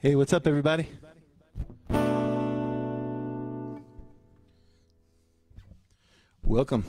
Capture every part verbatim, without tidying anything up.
Hey, what's up, everybody? Welcome.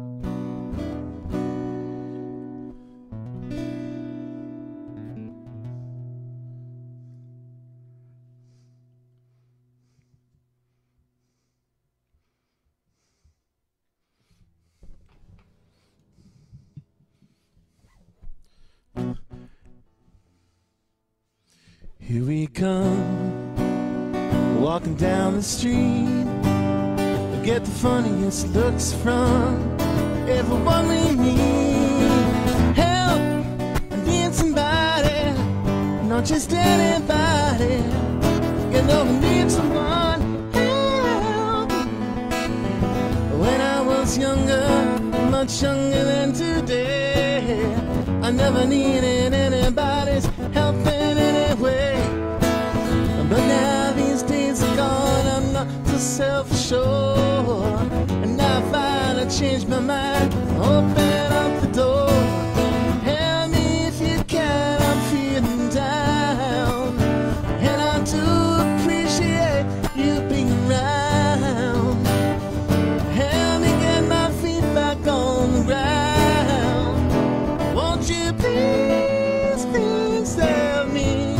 Here we come, walking down the street. We get the funniest looks from everyone we meet. Help, I need somebody, not just anybody. You know we need someone. Help. When I was younger, much younger than today, I never needed anybody's help in any way. But now these days are gone, I'm not so self-assured. And I finally changed my mind, open up the door. Help me if you can, I'm feeling down. And I do appreciate you being around. Help me get my feet back on the ground. Won't you please, please help me?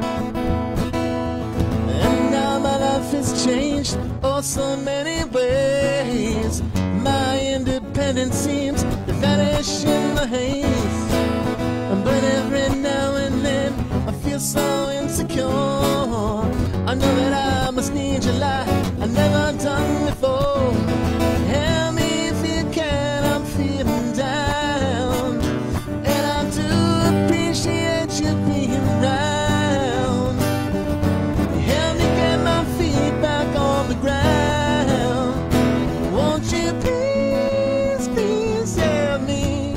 And now my life has changed, oh so many ways. My independence seems to vanish in the haze. But every now and then I feel so insecure. I know that I must need your light, I never done before. Help me if you can, I'm feeling down. And I do appreciate you being around. Help me get my feet back on the ground. Won't you please, please help me?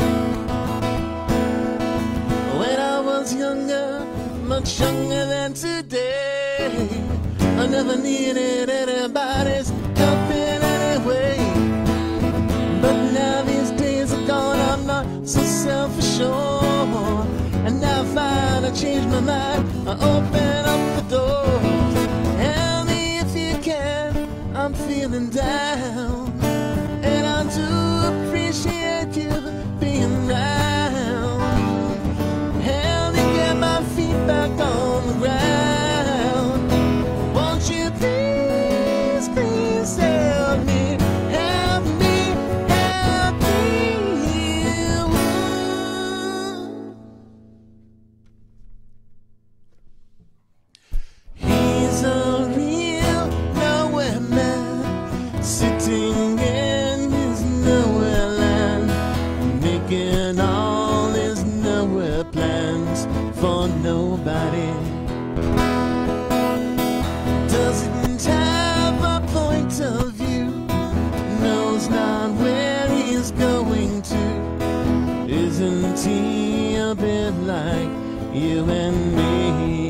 When I was younger, much younger than today, I never needed anybody's help in any way. But now these days are gone, I'm not so self-assured. And now I finally changed my mind, I open up the door. Help me if you can, I'm feeling down. And I do appreciate you being around. Help me get my feet back on the ground. Won't you please, please help me? Help me, help me. He's a real nowhere man, sitting in his nowhere land, making all his nowhere plans for nobody. Doesn't have a point of view, knows not where he's going to. Isn't he a bit like you and me?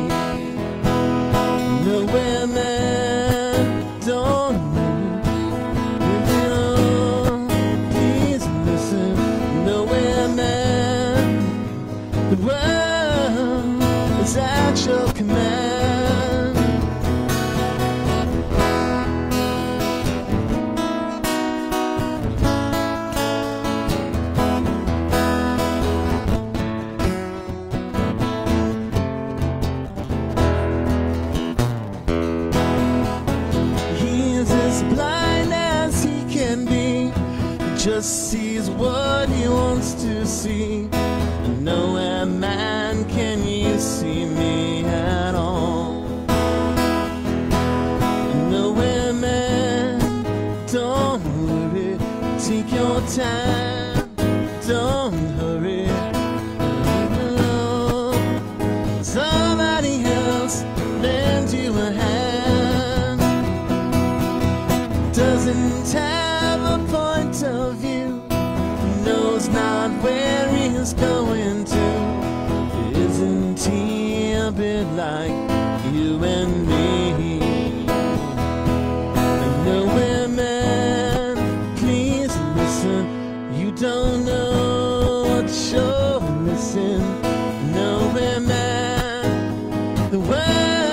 Nowhere man, don't move. You know, please listen. Nowhere man, the world is at your command. He's as blind as he can be, just sees what he wants to see. Nowhere man can you see me at all. Nowhere man, don't worry, take your time, don't hurry. Somebody else lend you a hand. Doesn't have a point of view, knows not where he's going to. Isn't he a bit like you and me? Nowhere man, please listen. You don't know what you're missing. Nowhere man, the world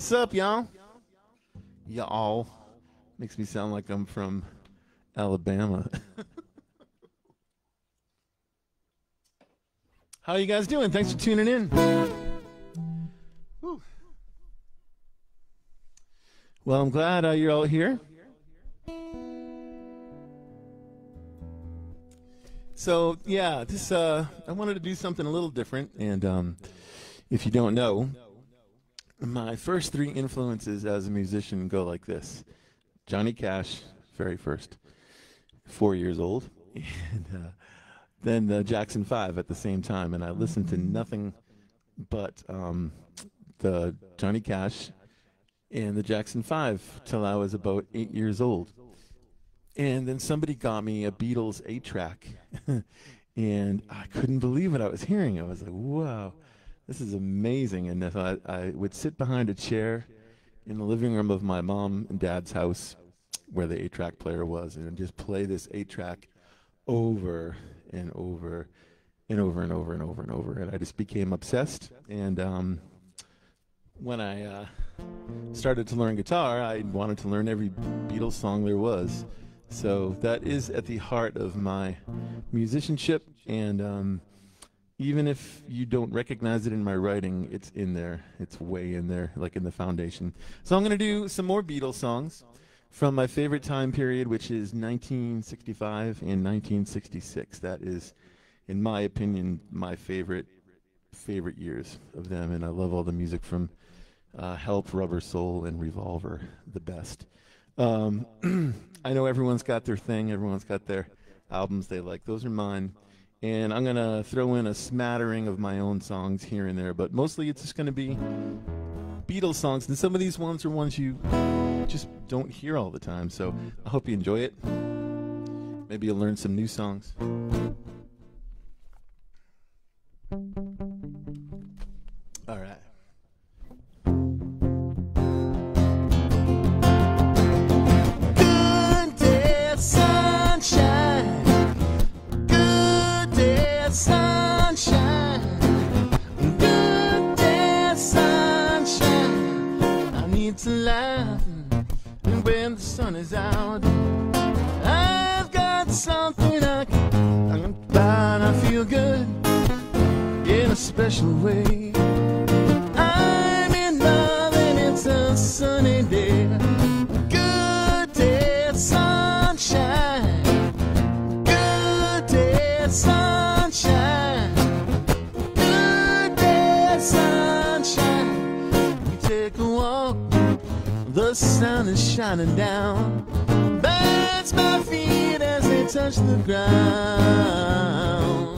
What's up, y'all? Y'all. Makes me sound like I'm from Alabama. How are you guys doing? Thanks for tuning in. Whew. Well, I'm glad uh, you're all here. So, yeah, this uh, I wanted to do something a little different, and um, if you don't know, my first three influences as a musician go like this. Johnny Cash, very first, four years old, and uh, then the Jackson Five at the same time, and I listened to nothing but um, the Johnny Cash and the Jackson Five till I was about eight years old. And then somebody got me a Beatles eight track, and I couldn't believe what I was hearing. I was like, wow, this is amazing. And if I, I would sit behind a chair in the living room of my mom and dad's house where the eight track player was, and just play this eight track over and over and over and over and over and over. And I just became obsessed. And um, when I uh, started to learn guitar, I wanted to learn every Beatles song there was. So that is at the heart of my musicianship. And um, even if you don't recognize it in my writing, it's in there. It's way in there, like in the foundation. So I'm going to do some more Beatles songs from my favorite time period, which is nineteen sixty-five and nineteen sixty-six. That is, in my opinion, my favorite favorite years of them. And I love all the music from uh, Help, Rubber Soul, and Revolver, the best. Um, I know everyone's got their thing. Everyone's got their albums they like. Those are mine. And I'm going to throw in a smattering of my own songs here and there. But mostly it's just going to be Beatles songs. And some of these ones are ones you just don't hear all the time. So I hope you enjoy it. Maybe you'll learn some new songs. All right. Good day, sunshine. Good day, sunshine. Good day, sunshine. I need to laugh when the sun is out. I've got something I can, I can buy, and I feel good in a special way. I'm in love and it's a sunny day. Good day, sunshine. Good day, sunshine. Good day, sunshine. We take a walk, the sun is shining down. Birds my feet as they touch the ground.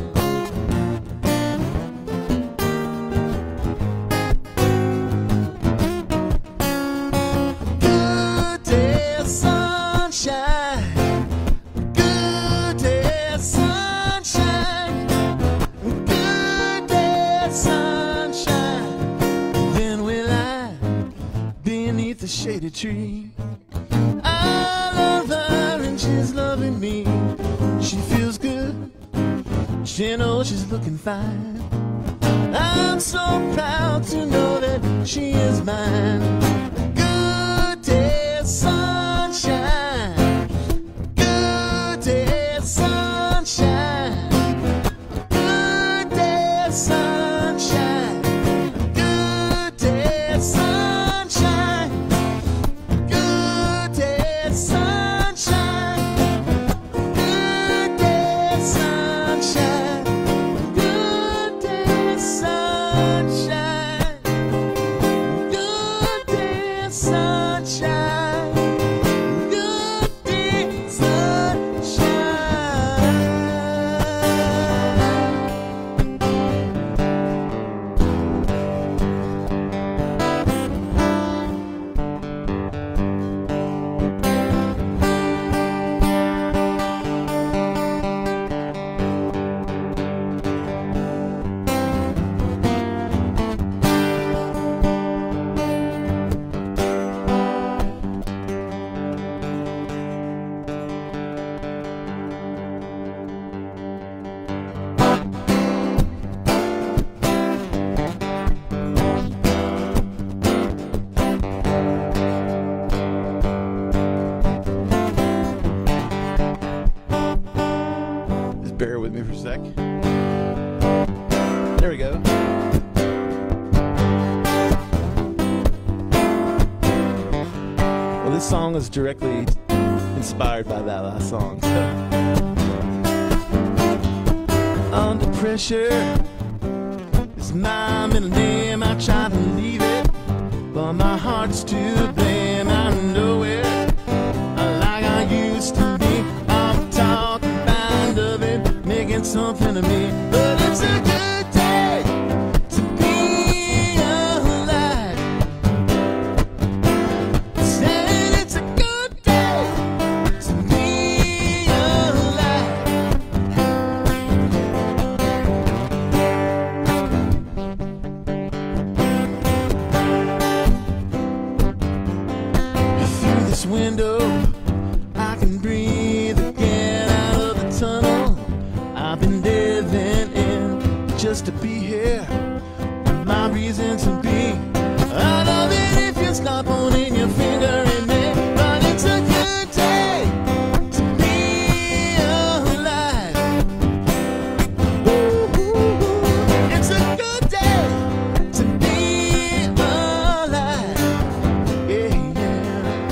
Good day, sunshine. Good day, sunshine. Good day, sunshine. Then we lie beneath the shady tree. I love her and she's loving me. She feels good, she knows she's looking fine. I'm so proud to know that she is mine. Good day, sunshine. Good day, sunshine. Good day, sunshine. Good day, sunshine. Good day, sunshine. Good day, sunshine. Good day, sunshine. Good day, directly inspired by that last song. So. Under pressure is my middle name. I try to leave it, but my heart's to blame. I know it like I used to be. I'm talking kind of it, making something of me. But it's a good day to be alive. Said it's a good day to be alive. Through this window I can breathe again, out of the tunnel I've been living in, just to be here, my reason to be. I love it if you stop holding your finger in me, but it's a good day to be alive. Ooh, it's a good day to be alive. Yeah, yeah.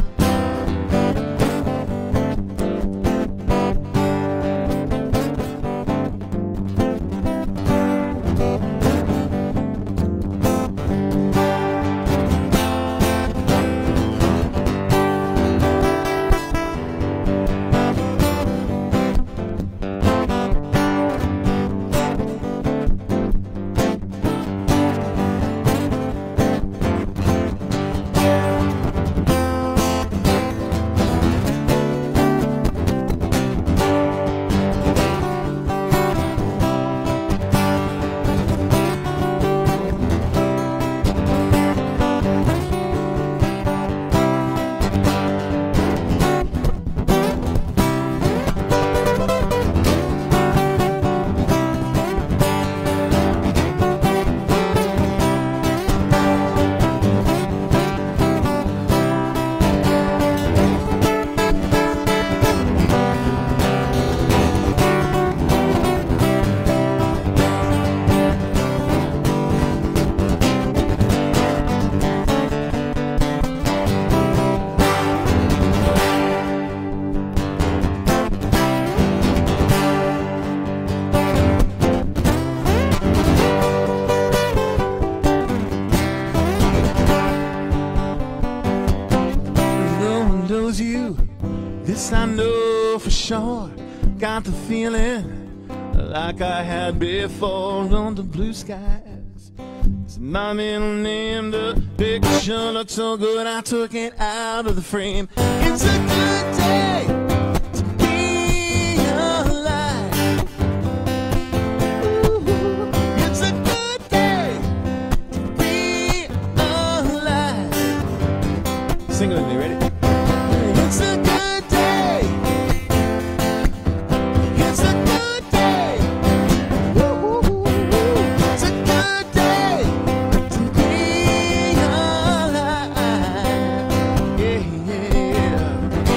You, this I know for sure. Got the feeling like I had before. On the blue skies, it's my middle name. The picture looks so good, I took it out of the frame. It's a good day to be alive. Ooh, it's a good day to be alive. Sing it with me, ready? It's a good day. It's a good day. Woo-hoo-hoo. It's a good day to be alive. Yeah, yeah.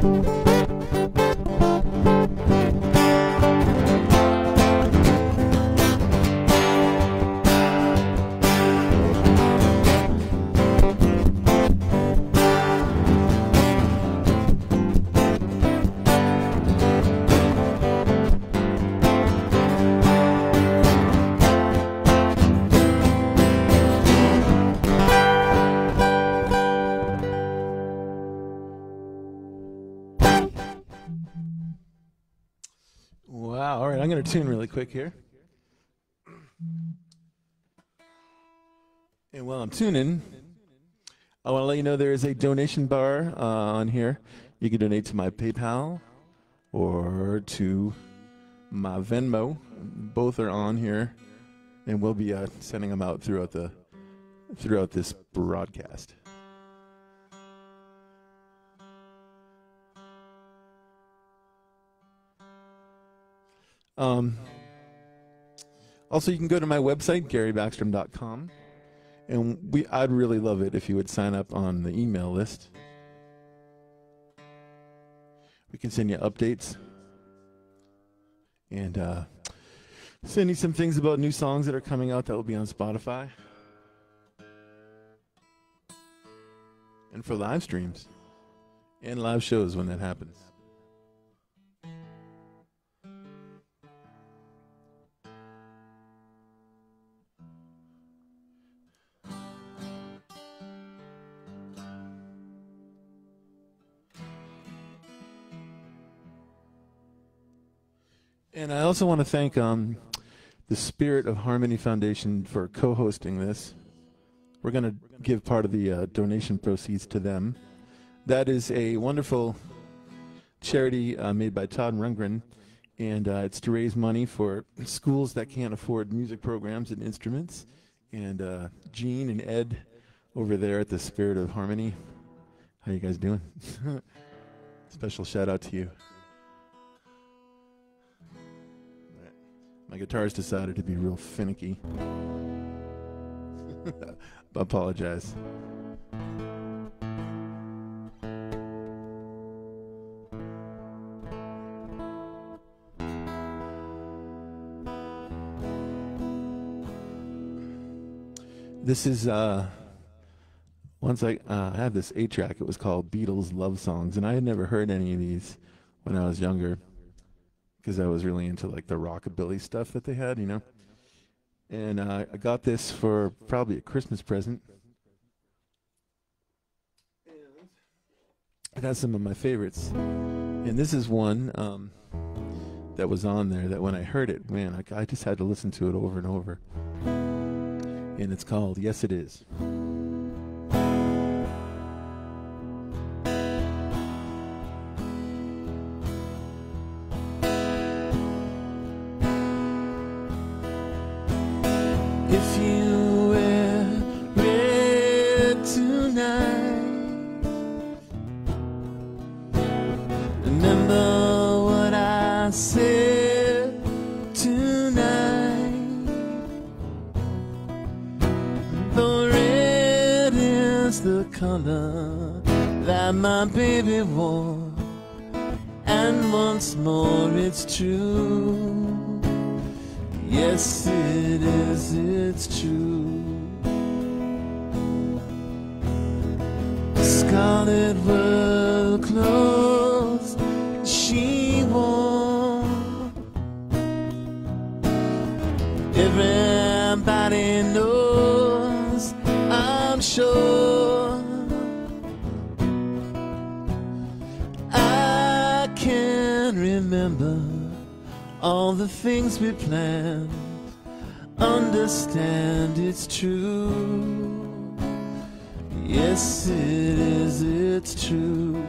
Wow, all right, I'm going to tune really quick here. And while I'm tuning, I want to let you know there is a donation bar uh, on here. You can donate to my PayPal or to my Venmo. Both are on here, and we'll be uh, sending them out throughout the throughout this broadcast. Um, also, you can go to my website, gary backstrom dot com, and we I'd really love it if you would sign up on the email list. We can send you updates and uh, send you some things about new songs that are coming out that will be on Spotify. And for live streams and live shows when that happens. And I also want to thank um, the Spirit of Harmony Foundation for co-hosting this. We're going to give part of the uh, donation proceeds to them. That is a wonderful charity uh, made by Todd Rundgren, and uh, it's to raise money for schools that can't afford music programs and instruments. And uh, Gene and Ed over there at the Spirit of Harmony, how you guys doing? Special shout out to you. My guitar's decided to be real finicky. I apologize. This is, uh, once I, uh, I had this eight track, it was called Beatles Love Songs, and I had never heard any of these when I was younger, because I was really into like the rockabilly stuff that they had, you know. And uh, I got this for probably a Christmas present. It has some of my favorites. And this is one um, that was on there that when I heard it, man, I, I just had to listen to it over and over. And it's called Yes It Is. If you were red tonight, remember what I said tonight. The red is the color that my baby wore, and once more it's true. Yes, it is, it's true. Scarlet were clothes she wore. Everybody knows, I'm sure. I can remember all the things we planned, understand it's true. Yes, it is, it's true.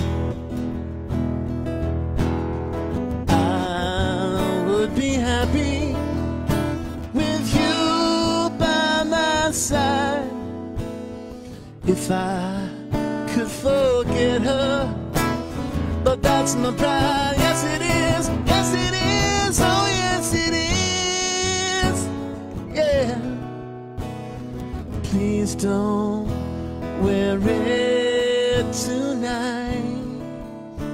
I would be happy with you by my side if I could forget her, but that's my pride. Yes, it is, yes, it is. Oh, yes, it is. Yeah. Please don't wear red tonight.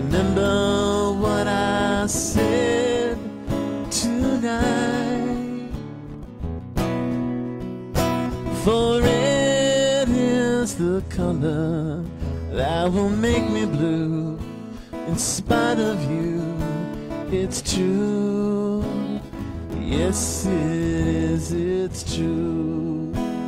Remember what I said tonight. For red is the color that will make me blue. In spite of you, it's true. Yes, it is, it's true.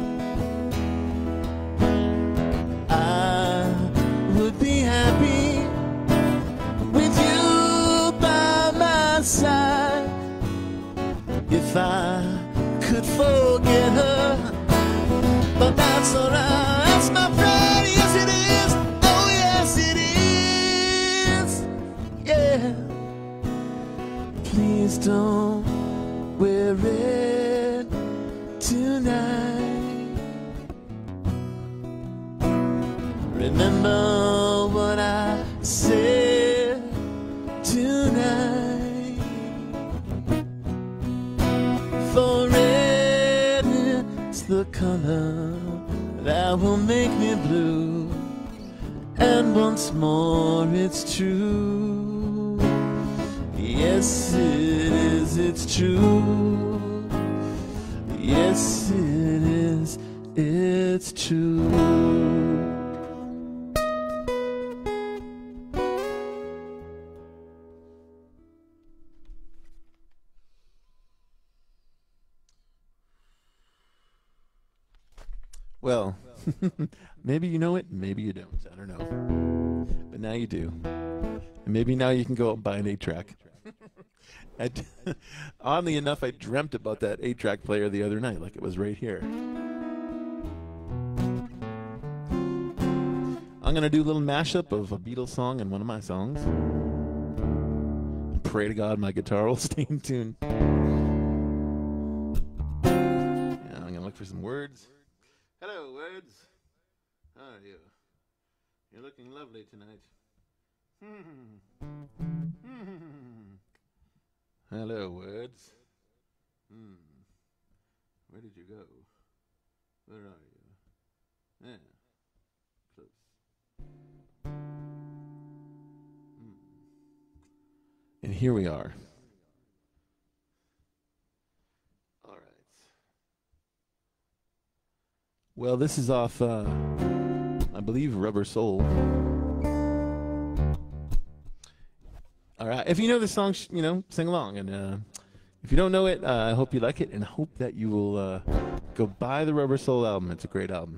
I would be happy with you by my side if I could forget her, but that's alright. That's my pride. Yes, it is. Oh, yes, it is. Yeah. Please don't wear red tonight. Remember what I said tonight. For red is the color that will make me blue. And once more it's true. Yes, it is, it's true. Yes, it is, it's true. Well, maybe you know it, maybe you don't. I don't know. But now you do. And maybe now you can go out and buy an eight track. I d Oddly enough, I dreamt about that eight track player the other night, like it was right here. I'm going to do a little mashup of a Beatles song and one of my songs. Pray to God my guitar will stay in tune. Yeah, I'm going to look for some words. Hello, words. How are you? You're looking lovely tonight. Hmm. Hmm. Hello, words. Hmm. Where did you go? Where are you? Yeah. Close. Hmm. And here we are. All right. Well, this is off, uh, I believe, Rubber Soul. All right. If you know the song, sh you know, sing along. And uh, if you don't know it, uh, I hope you like it, and I hope that you will uh, go buy the Rubber Soul album. It's a great album.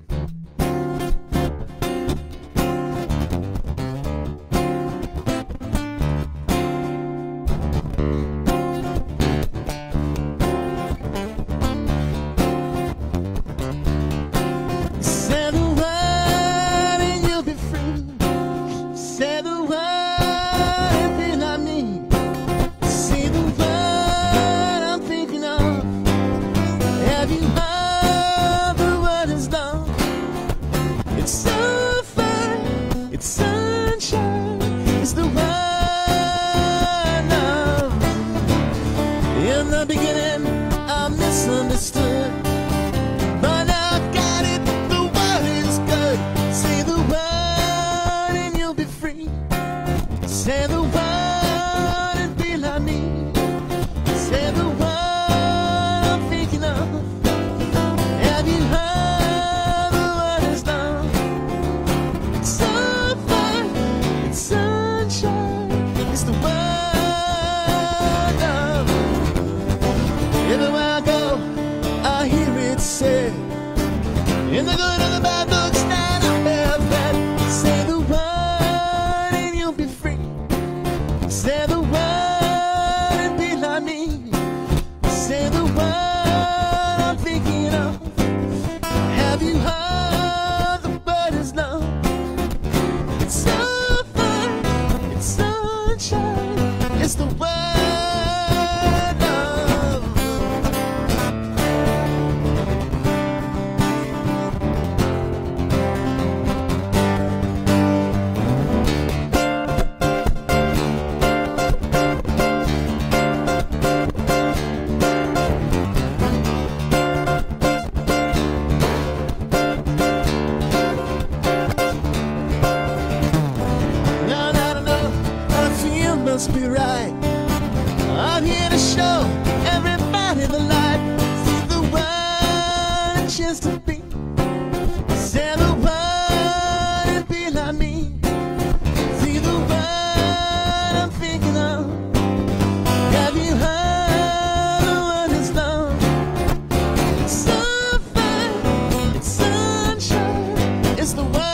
must be right. I'm here to show everybody the light. See the world a chance to be. Say the world and be like me. See the world I'm thinking of. Have you heard the word is love? It's so fine, it's sunshine, it's the word.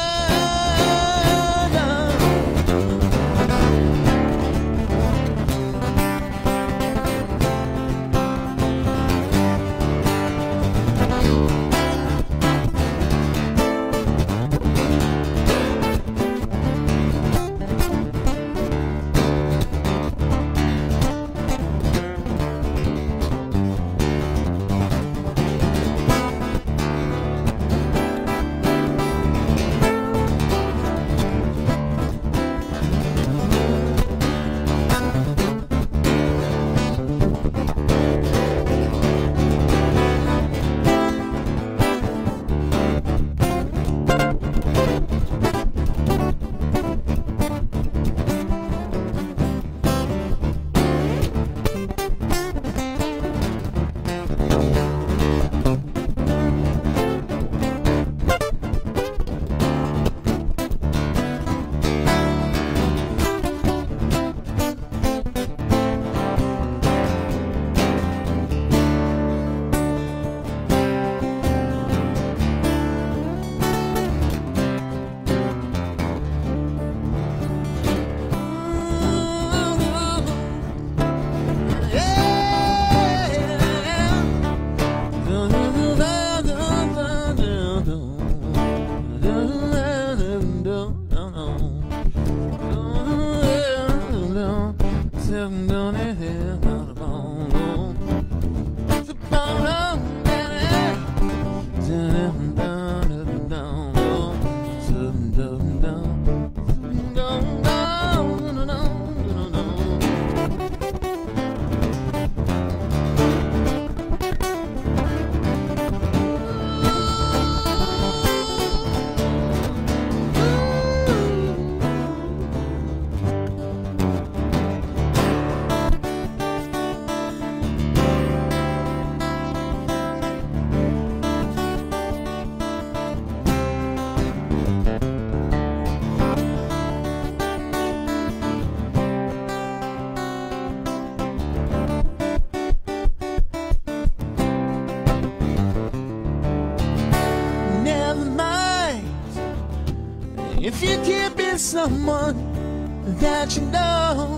If you can't be someone that you know,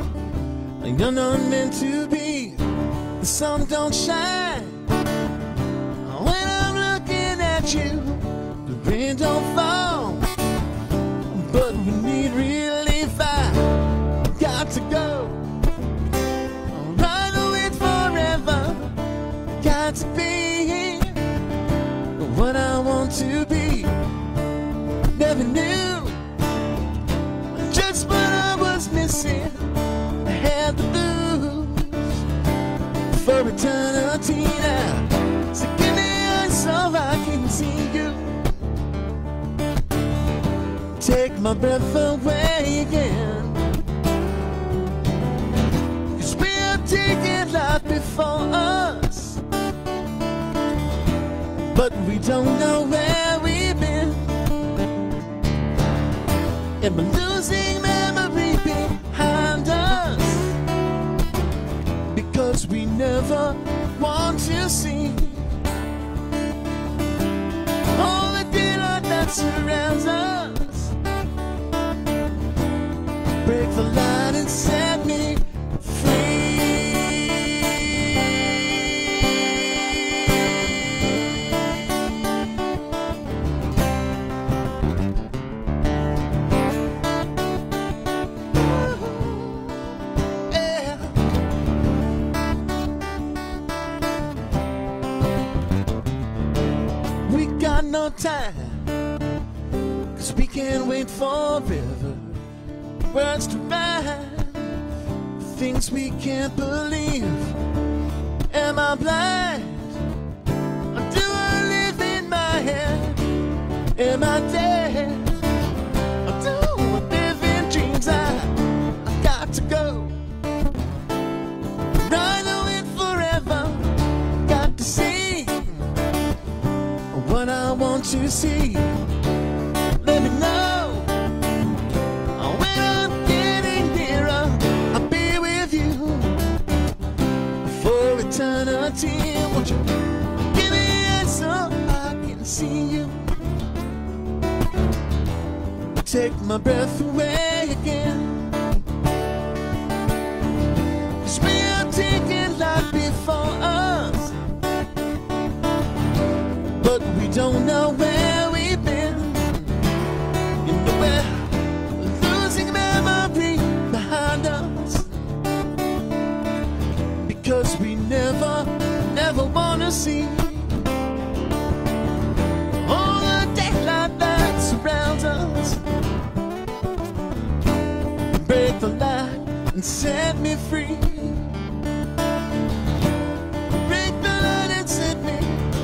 you're not meant to be. The sun don't shine when I'm looking at you. The rain don't fall, but we need relief. I got to go. I'll run away forever. Got to be what I want to be. Never knew just what I was missing. I had to lose for eternity now. So give me eyes so I can see you. Take my breath away again, 'cause we are taking life before us, but we don't know where we've been. And we're losing memory behind us, because we never want to see all the daylight that surrounds us. Break the light and set me no time, 'cause we can't wait forever. Words to rhyme, things we can't believe. Am I blind, or do I live in my head? Am I dead, or do I live in dreams? I, I got to go. to see. Let me know when I'm getting nearer. I'll be with you for eternity. Won't you give me an answer? I can see you. Take my breath away again. 'Cause we are taking life before us, but we don't know where we've been. You know we're losing memory behind us, because we never, never wanna see all the daylight that surrounds us. Break the light and set me free. Break the light and set me.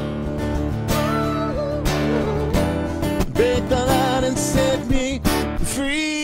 Break the light and set me free.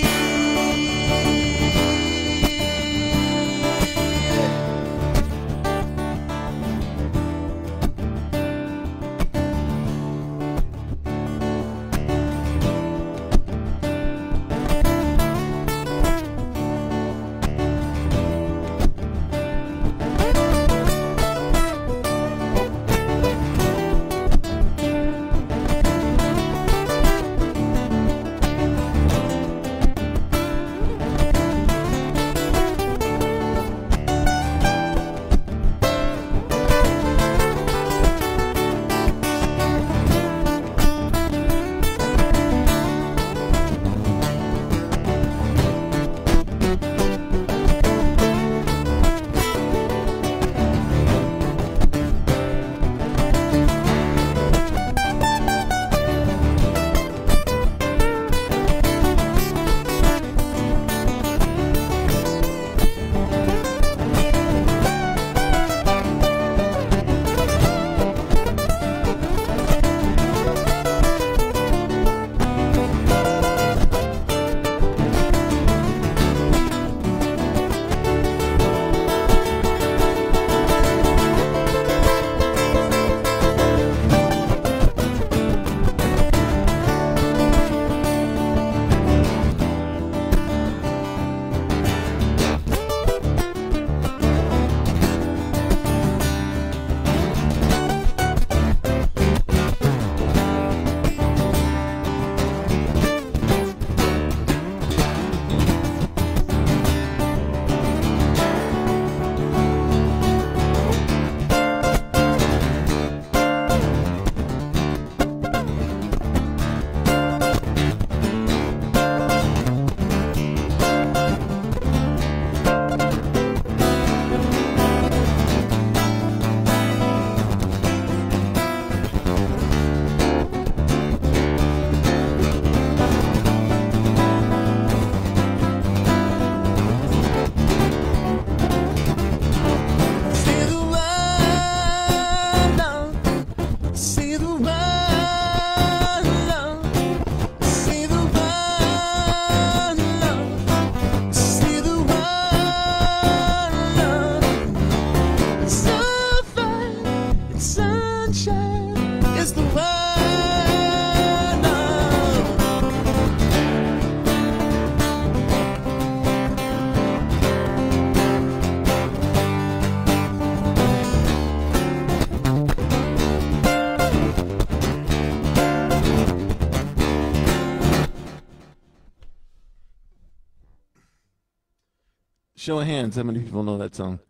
Show of hands, how many people know that song?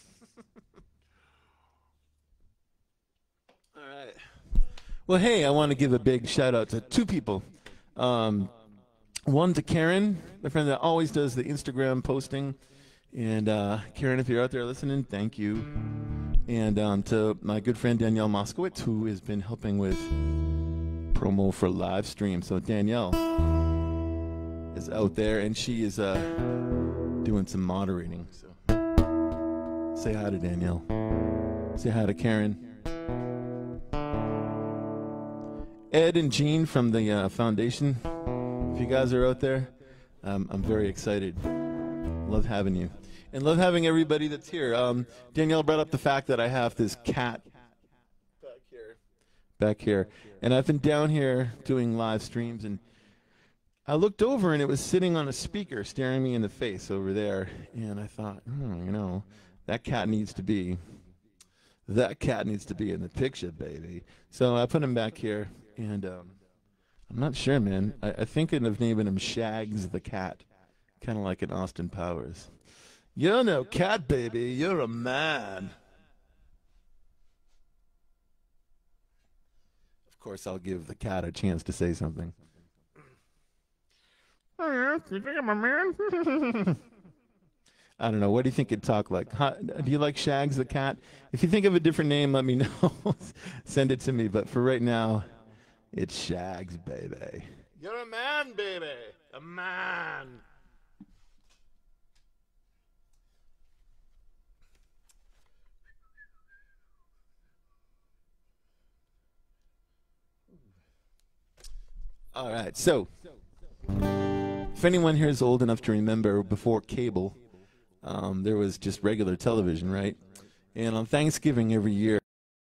All right. Well, hey, I want to give a big shout out to two people. Um, one to Karen, my friend that always does the Instagram posting. And uh, Karen, if you're out there listening, thank you. And um, to my good friend Danielle Moskowitz, who has been helping with promo for live stream. So Danielle is out there, and she is uh, doing some moderating. So say hi to Danielle. Say hi to Karen. Ed and Jean from the uh, foundation. If you guys are out there, um, I'm very excited. Love having you. And love having everybody that's here. Um, Danielle brought up the fact that I have this cat back here. back here. And I've been down here doing live streams, and I looked over, and it was sitting on a speaker staring me in the face over there. And I thought, hmm, you know, that cat needs to be, that cat needs to be in the picture, baby. So I put him back here, and um, I'm not sure, man. I, I think of naming him Shags the Cat, kind of like an Austin Powers. You're no cat, baby. You're a man. Of course, I'll give the cat a chance to say something. Oh, you think I'm a man? I don't know. What do you think it'd talk like? How, do you like Shags the Cat? If you think of a different name, let me know. Send it to me. But for right now, it's Shags, baby. You're a man, baby. A man. All right, so if anyone here is old enough to remember, before cable, um, there was just regular television, right? And on Thanksgiving every year,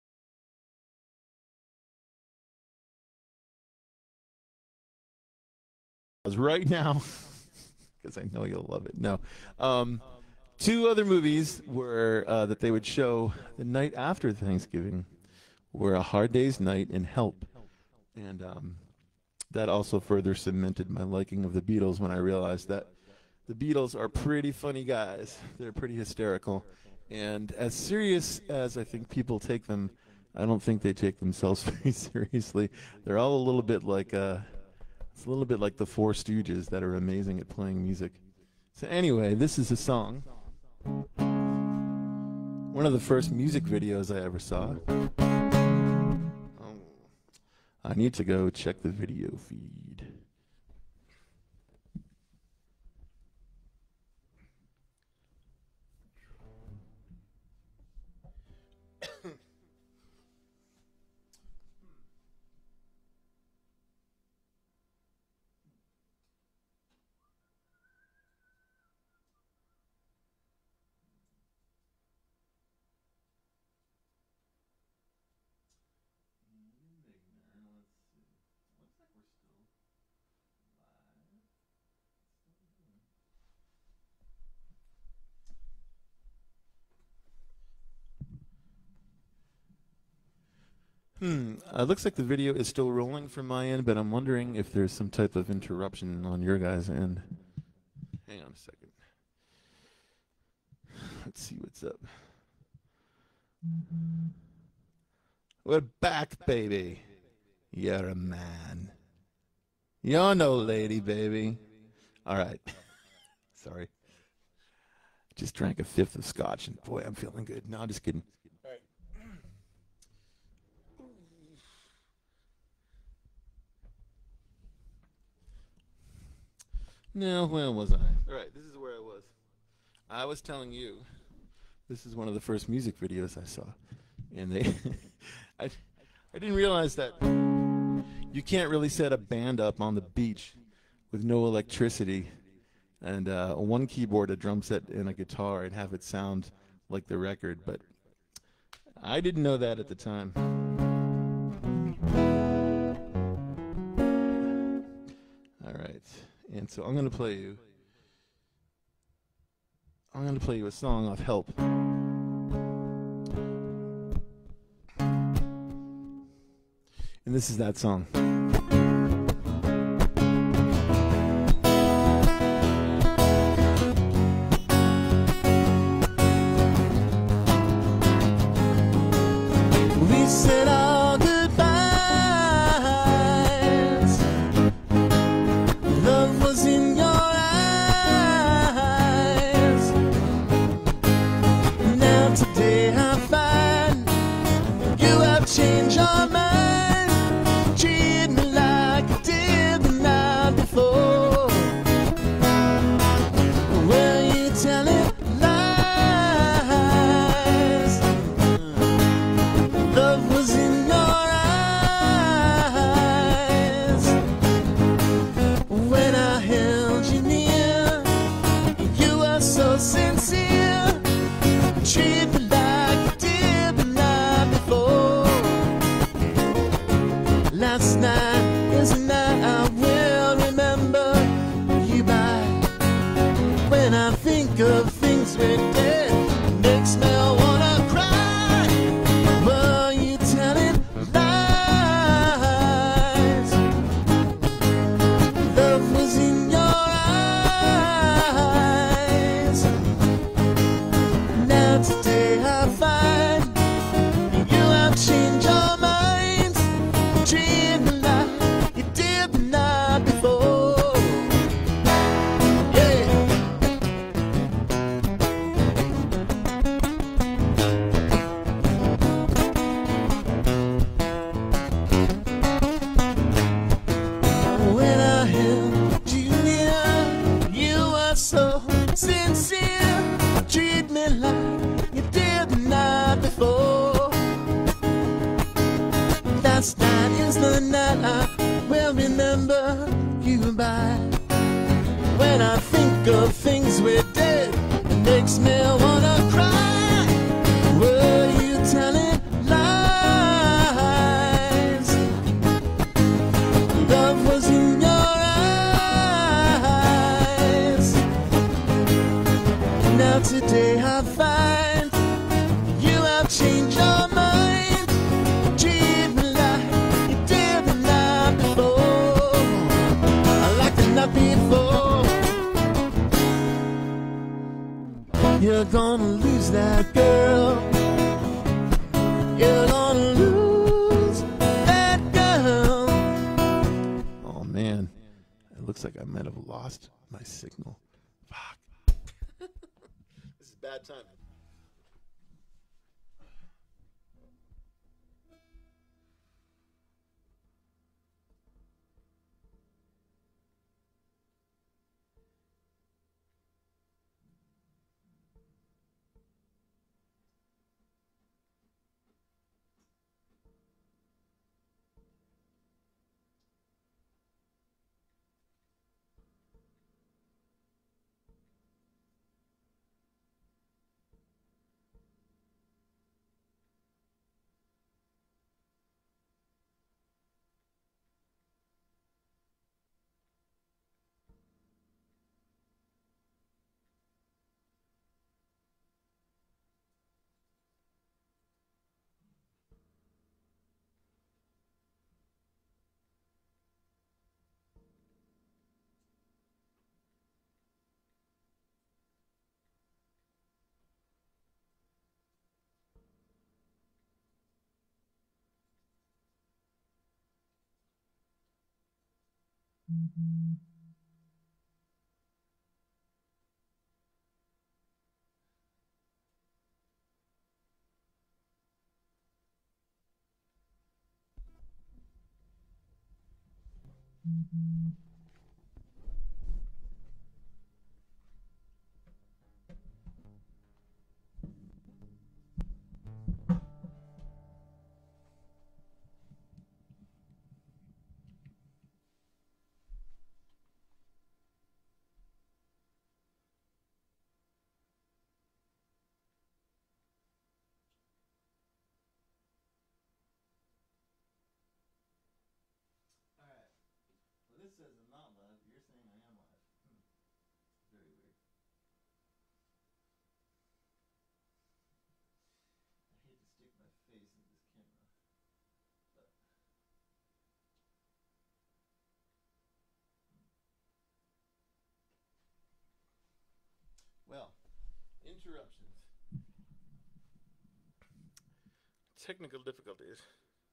right now, because I know you'll love it. No, um, two other movies were uh, that they would show the night after Thanksgiving were A Hard Day's Night and Help, and um, that also further cemented my liking of the Beatles when I realized that the Beatles are pretty funny guys. They're pretty hysterical. And as serious as I think people take them, I don't think they take themselves very seriously. They're all a little bit like, uh, it's a little bit like the Four Stooges that are amazing at playing music. So anyway, this is a song. One of the first music videos I ever saw. I need to go check the video feed. Hmm, uh, looks like the video is still rolling from my end, but I'm wondering if there's some type of interruption on your guys' end. Hang on a second. Let's see what's up. We're back, baby. You're a man. You're no lady, baby. All right. Sorry. Just drank a fifth of scotch, and boy, I'm feeling good. No, I'm just kidding. All right. No, where was I? All right, this is where I was. I was telling you, this is one of the first music videos I saw, and they, I, I didn't realize that you can't really set a band up on the beach with no electricity and uh, one keyboard, a drum set, and a guitar, and have it sound like the record. But I didn't know that at the time. All right. And so I'm going to play you, I'm going to play you a song off Help. And this is that song. We said our goodbyes. Love was in your eyes. Now today I find you have changed your mind. Treat me like things we did makes me wanna cry. Were you telling lies? Love was in your eyes. Now today I find you have changed your mind. Treat me like you did the night before. Yeah. When I held you near, you were so sincere. Treat me like you did the night before. Last night is the night I will remember you by. When I think of things we did, it makes me wanna cry. Were you telling lies? Love was in your eyes. Now today I find you have changed your mind. Treat me like you did the night before. Like the night before. You're gonna lose that girl. You're gonna lose that girl. Oh man, it looks like I might have lost my signal. Fuck. This is bad timing. This says I'm not live, but you're saying I am live. Hmm. Very weird. I hate to stick my face in this camera, but well, interruptions. Technical difficulties.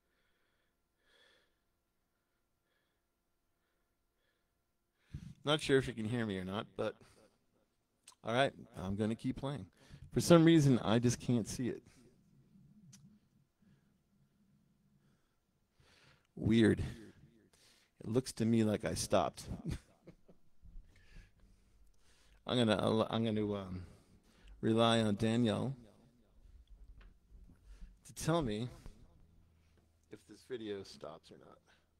Not sure if you can hear me or not, but all right, I'm going to keep playing. For some reason, I just can't see it. Weird. It looks to me like I stopped. I'm gonna I'm gonna um, rely on Danielle to tell me if this video stops or not.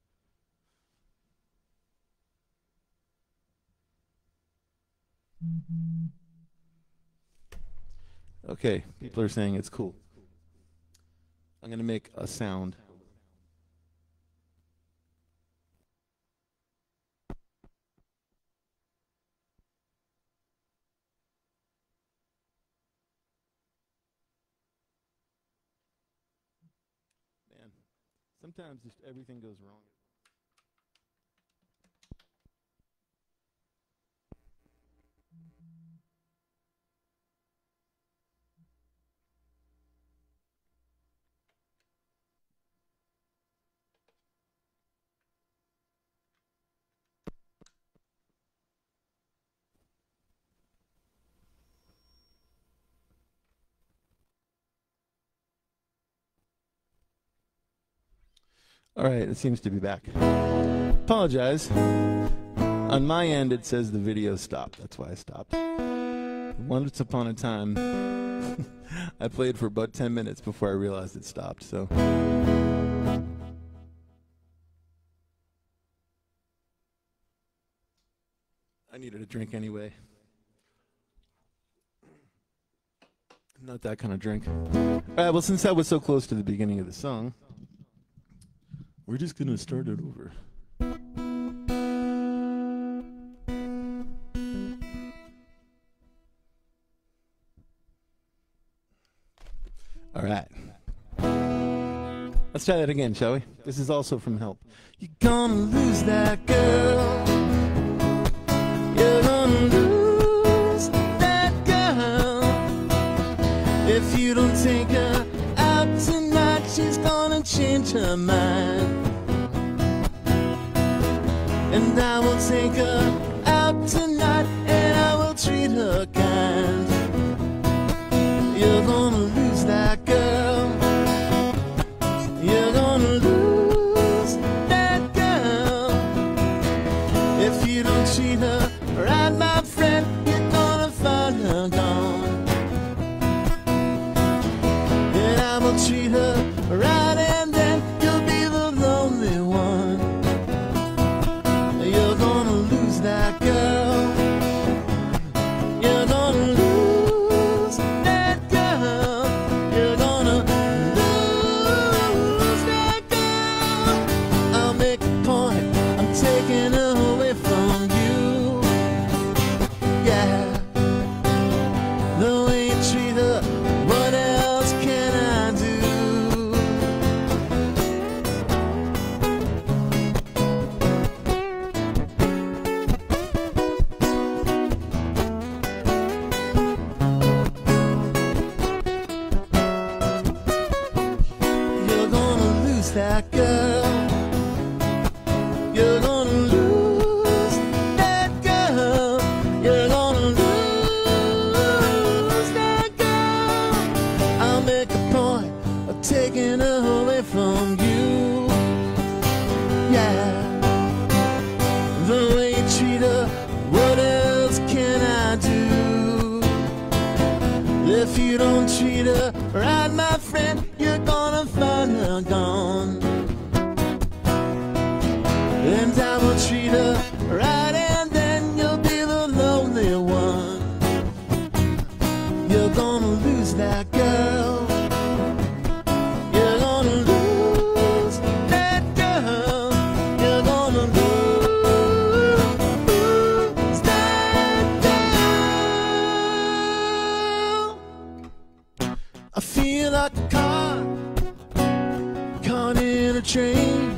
Okay, people are saying it's cool. I'm going to make a sound. Sometimes just everything goes wrong. All right, it seems to be back. Apologize. On my end, it says the video stopped. That's why I stopped. Once upon a time, I played for about ten minutes before I realized it stopped. So, I needed a drink anyway. Not that kind of drink. All right, well, since I was so close to the beginning of the song, we're just going to start it over. All right. Let's try that again, shall we? This is also from Help. You're gonna lose that girl. You're gonna lose that girl. If you don't take her out tonight, she's gonna change her mind. And I will take her out tonight, and I will treat her kind. You're gonna lose that girl. You're gonna lose that girl. If you don't treat her right, my friend, you're gonna find her gone. And I will treat her right, and then you'll be the lonely one. You're gonna lose that girl. You're gonna lose that girl. You're gonna lose that girl. I'll make a point, I'm taking her away from you. Yeah, the way you treat her, what else can I do? You're gonna lose that girl. You're gonna lose that girl. You're gonna lose that girl. I'll make a point of taking her away from you. Yeah, the way you treat her, what else can I do? If you don't treat her right, my friend, you're gonna find her gone. And I will treat her right, and then you'll be the lonely one. You're gonna lose that girl. You're gonna lose that girl. You're gonna lose that girl. I feel like a car caught in a train,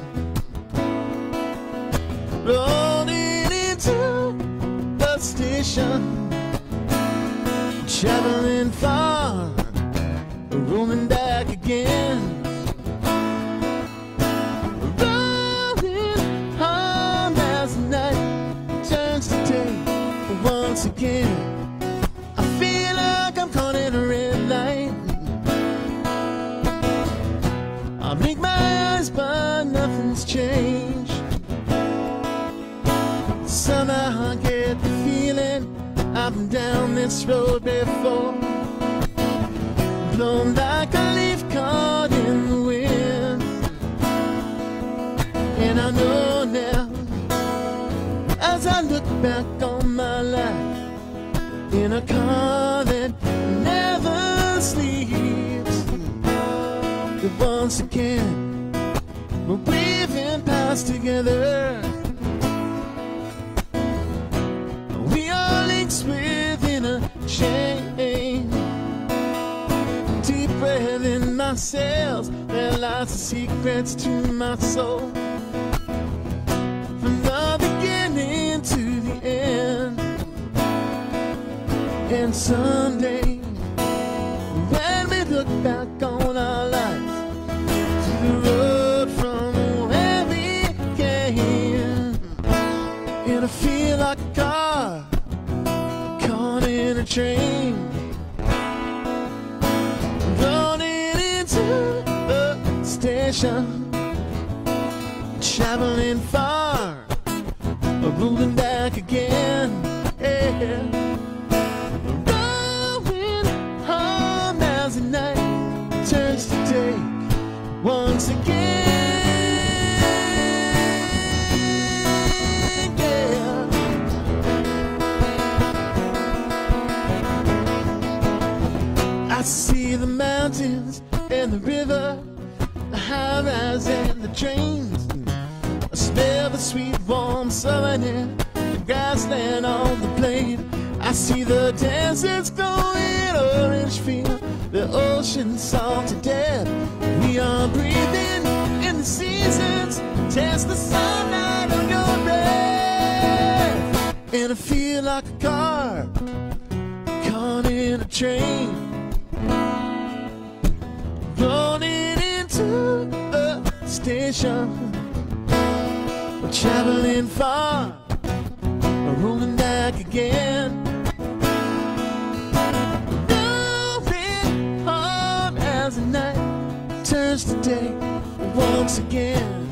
rolling into the station, traveling far, roaming back again, rolling home as the night turns to day once again. I feel like I'm caught in a red light. I blink my eyes, but nothing's changed. Somehow I get the feeling I've been down this road before, blown like a leaf caught in the wind. And I know now, as I look back on my life, in a car that never sleeps, that once again we're weaving past together. We are links within a chain. Deep breath in my ourselves. There are lots of secrets to my soul, from the beginning to the end. And someday, when we look back on our lives, to the road from where we came, and I feel like a car caught in a train, running into the station, traveling far, rolling back again, yeah. Rolling home as the night turns to day once again, yeah. I see the mountains and the river, the high-rise and the trains. I smell the sweet, warm southern air, the grassland on the plain. I see the deserts glowing orange field, the ocean salt to death. We are breathing in the seasons, taste the sunlight on your breath. And I feel like a car caught in a train, running into a station, traveling far, rolling back again. Rolling home as the night turns to day once again.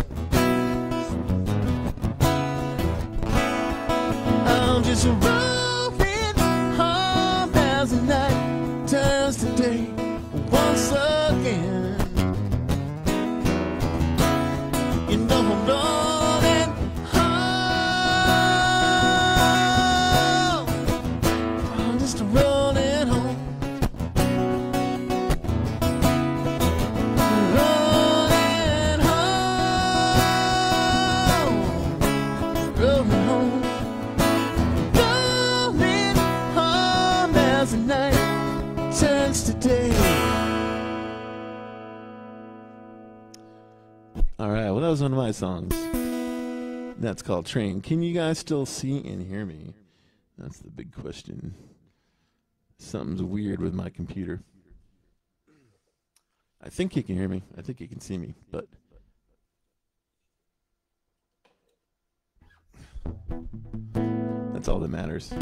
I'm just rolling home as the night turns to day once again. You know I'm rolling home. I'm just rolling home. Rolling home. Rolling home. Rolling home as the night turns to day. All right, well, that was one of my songs. That's called Train. Can you guys still see and hear me? That's the big question. Something's weird with my computer. I think you can hear me. I think you can see me, but that's all that matters.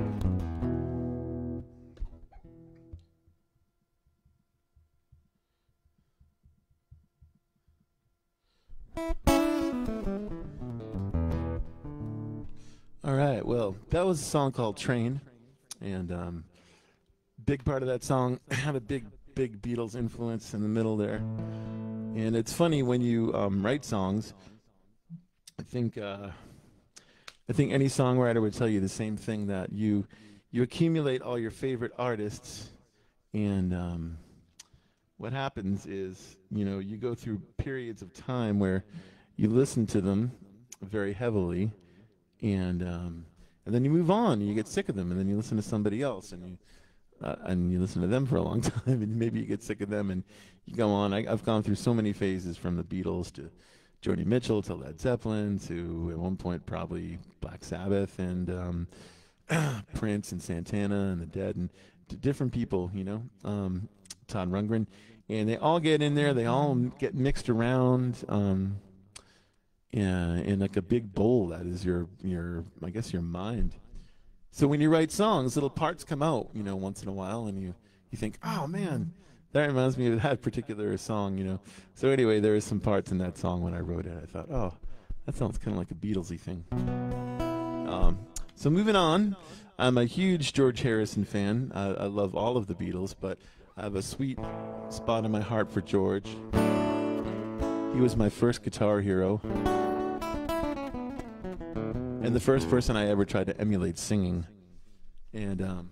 All right, well, that was a song called Train, and um, big part of that song had a big, big Beatles influence in the middle there. And it's funny when you um, write songs, I think uh, I think any songwriter would tell you the same thing, that you you accumulate all your favorite artists, and um, what happens is, you know, you go through periods of time where you listen to them very heavily, and um, and then you move on, and you get sick of them, and then you listen to somebody else, and you uh, and you listen to them for a long time, and maybe you get sick of them, and you go on. I, I've gone through so many phases, from the Beatles to Joni Mitchell to Led Zeppelin to, at one point, probably Black Sabbath and um, Prince and Santana and the Dead, and to different people, you know, um, Todd Rundgren, and they all get in there. They all get mixed around. Um, Yeah, in like a big bowl that is your your I guess your mind. So when you write songs, little parts come out, you know, once in a while, and you you think, oh man, that reminds me of that particular song, you know. So anyway, there are some parts in that song when I wrote it. I thought, oh, that sounds kind of like a Beatlesy thing. Um, so moving on, I'm a huge George Harrison fan. I, I love all of the Beatles, but I have a sweet spot in my heart for George. He was my first guitar hero, and the first person I ever tried to emulate singing. And um,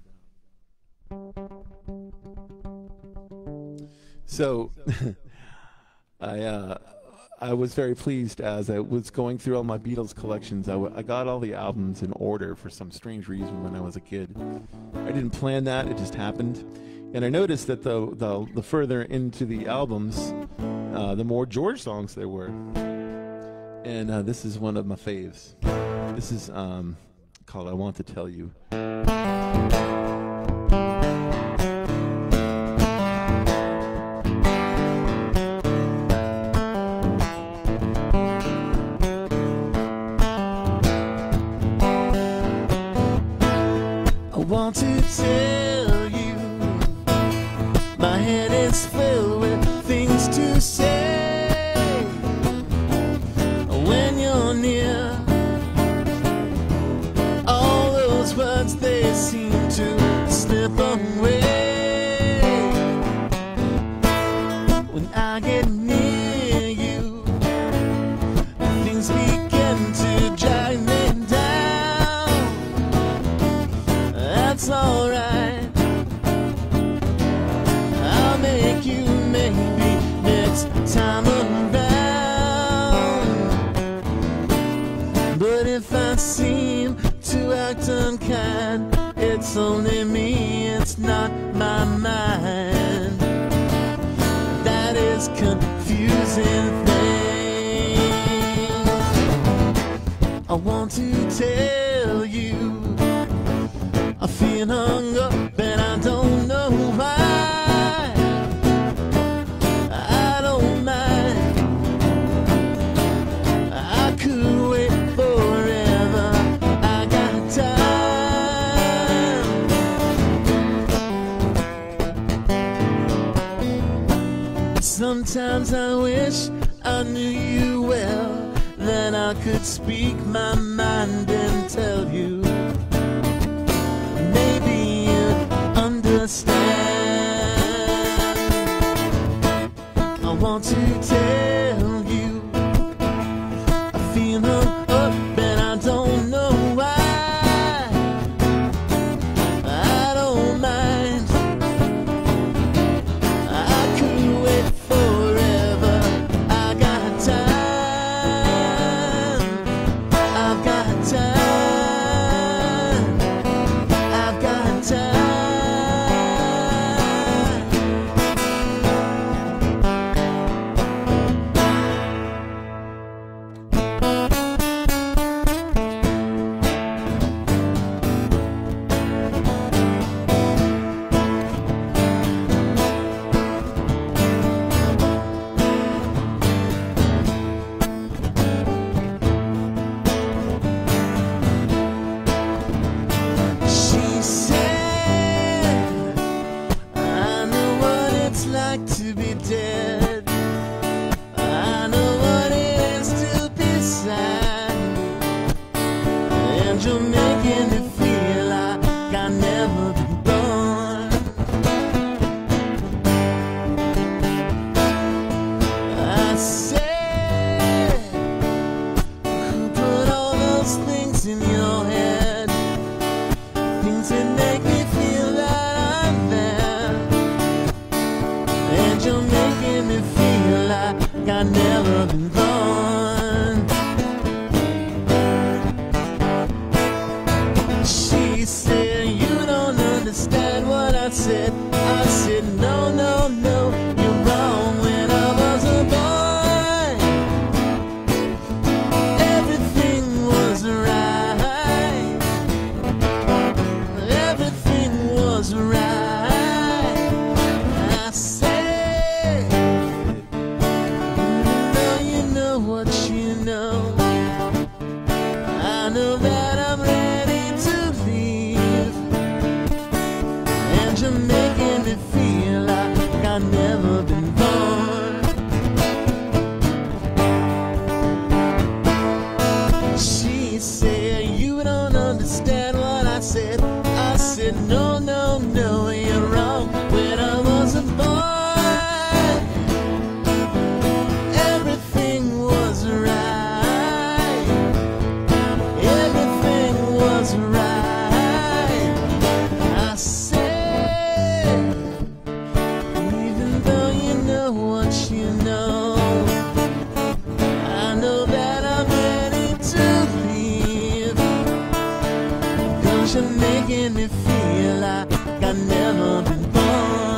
so I uh, I was very pleased as I was going through all my Beatles collections. I, w I got all the albums in order for some strange reason when I was a kid. I didn't plan that, it just happened. And I noticed that the the, the further into the albums, uh, the more George songs there were. And uh, this is one of my faves. This is um, called I Want to Tell You. I want to tell you, my head is filled with things to say. When you're near, all those words, they seem to slip away. When I get near you, things begin to drag me down. That's alright, I'll make you maybe next time around. But if I seem to act unkind, it's only me, it's not my mind. That is confusing things. I want to tell you, I feel hung up and I don't know why. I don't mind, I could wait forever, I got time. Sometimes I wish I knew you well, then I could speak my mind and tell you. I want to tell you, I feel hung up and I don't know why. I don't mind, I could wait forever, I got time. I've got time, I've got time. Like to be dead, I know what it is to be sad, and you're making me feel like I've never been born. I said, who put all those things in your head, things that make me feel that I'm there, and you're making me feel like I've never been born. She said, you don't understand what I said. I said, no, no, no, you're wrong. When I was a boy, everything was right. Everything was right. I said, what you know, I know that I'm ready to leave, and you're making me feel like I've never been born. She said, you don't understand what I said. I said, no, no, no, you're wrong. When I was a boy, you're making me feel like I've never been born.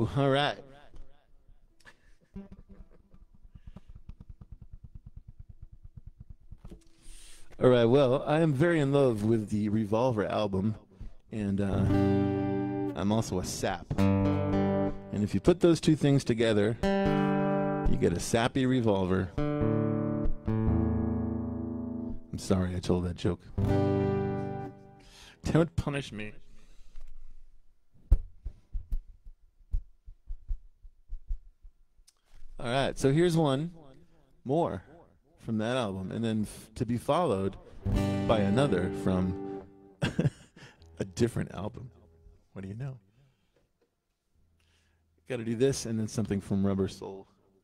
All right. All right, well, I am very in love with the Revolver album, and uh, I'm also a sap. And if you put those two things together, you get a sappy Revolver. I'm sorry I told that joke. Don't punish me. All right, so here's one more from that album, and then f- to be followed by another from a different album. What do you know? Got to do this, and then something from Rubber Soul.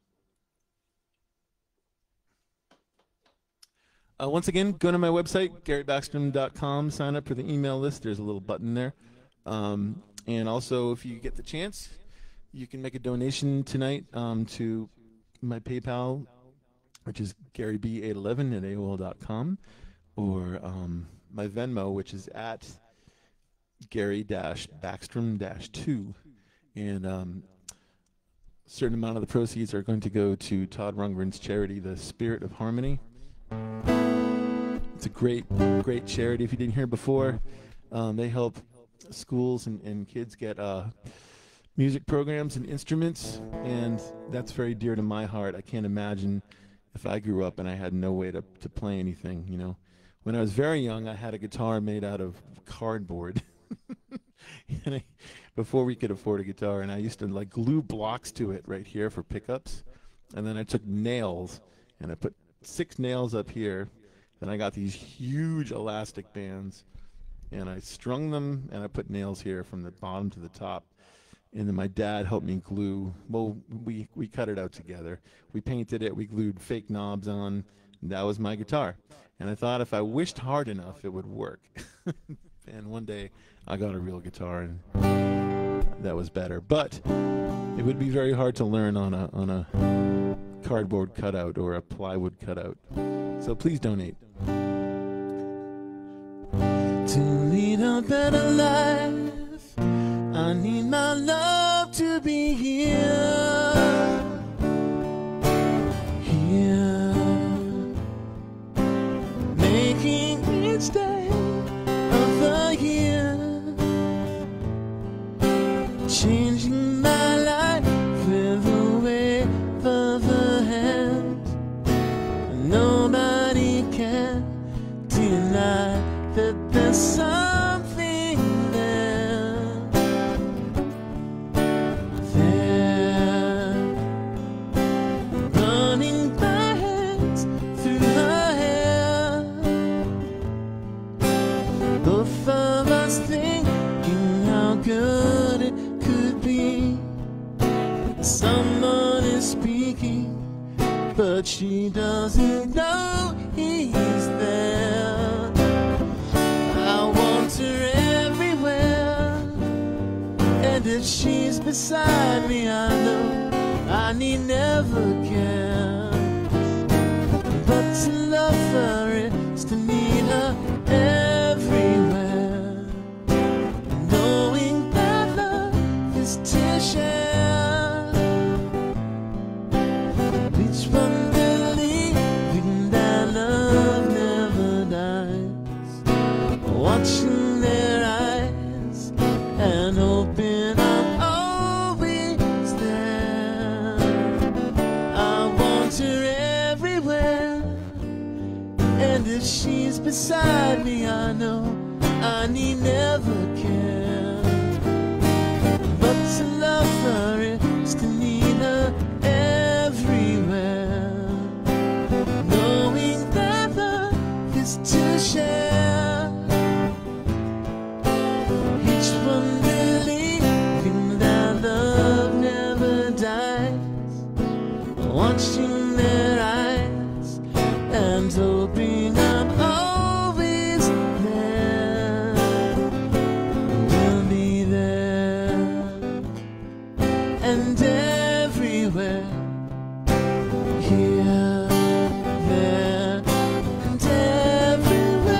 Uh, once again, go to my website, gary backstrom dot com, sign up for the email list. There's a little button there. Um, and also, if you get the chance, you can make a donation tonight um, to my PayPal, which is gary b eight eleven at A O L dot com, or um, my Venmo, which is at Gary Backstrom two. And um, a certain amount of the proceeds are going to go to Todd Rundgren's charity, the Spirit of Harmony. It's a great, great charity. If you didn't hear before, um, they help schools and, and kids get uh, music programs and instruments, and that's very dear to my heart. I can't imagine if I grew up and I had no way to, to play anything, you know. When I was very young, I had a guitar made out of cardboard and I, before we could afford a guitar, and I used to like glue blocks to it right here for pickups, and then I took nails and I put six nails up here. Then I got these huge elastic bands, and I strung them, and I put nails here from the bottom to the top. And then my dad helped me glue. Well, we, we cut it out together. We painted it. We glued fake knobs on. And that was my guitar. And I thought if I wished hard enough, it would work. And one day, I got a real guitar, and that was better. But it would be very hard to learn on a on a cardboard cutout or a plywood cutout. So please donate. To lead a better life, I need my love to be here, here, making each day of the year, changing my life with a wave of a hand. Nobody can deny that there's something there, there, running my hands through her hair, both of us thinking how good it could be. Someone is speaking, but she doesn't know he's there. Her everywhere, and if she's beside me, I know I need never care. But to love her is to need her everywhere, knowing that love is to share. Each one believing that love never dies, watching their eyes and hoping I'm always there. I want her everywhere, and if she's beside me, I know I need never care. But to love her is to need her everywhere, knowing that love is to share. One believing that love never dies, watching their eyes and hoping I'm always there. We'll be there and everywhere, here, there, and everywhere.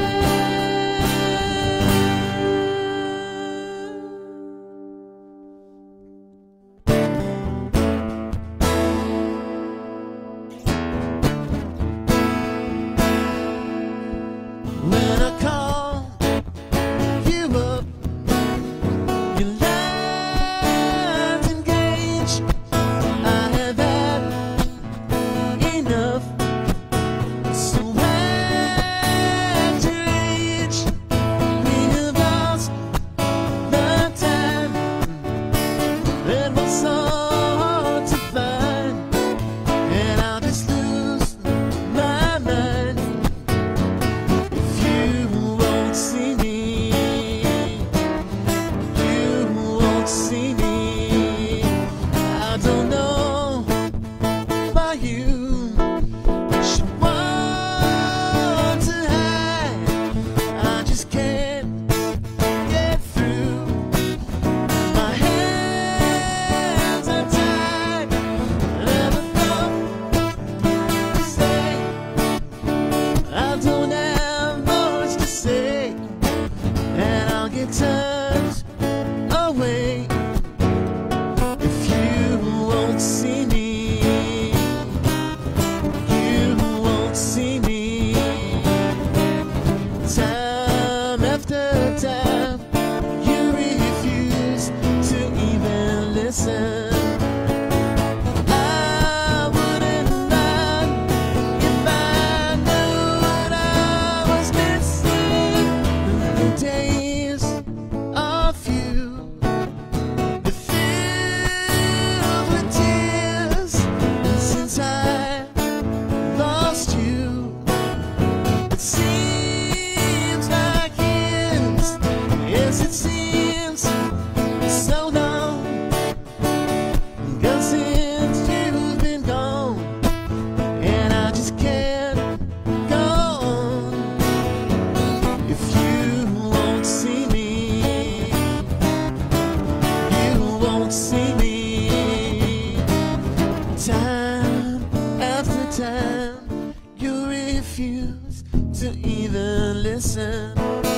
time you refuse to even listen.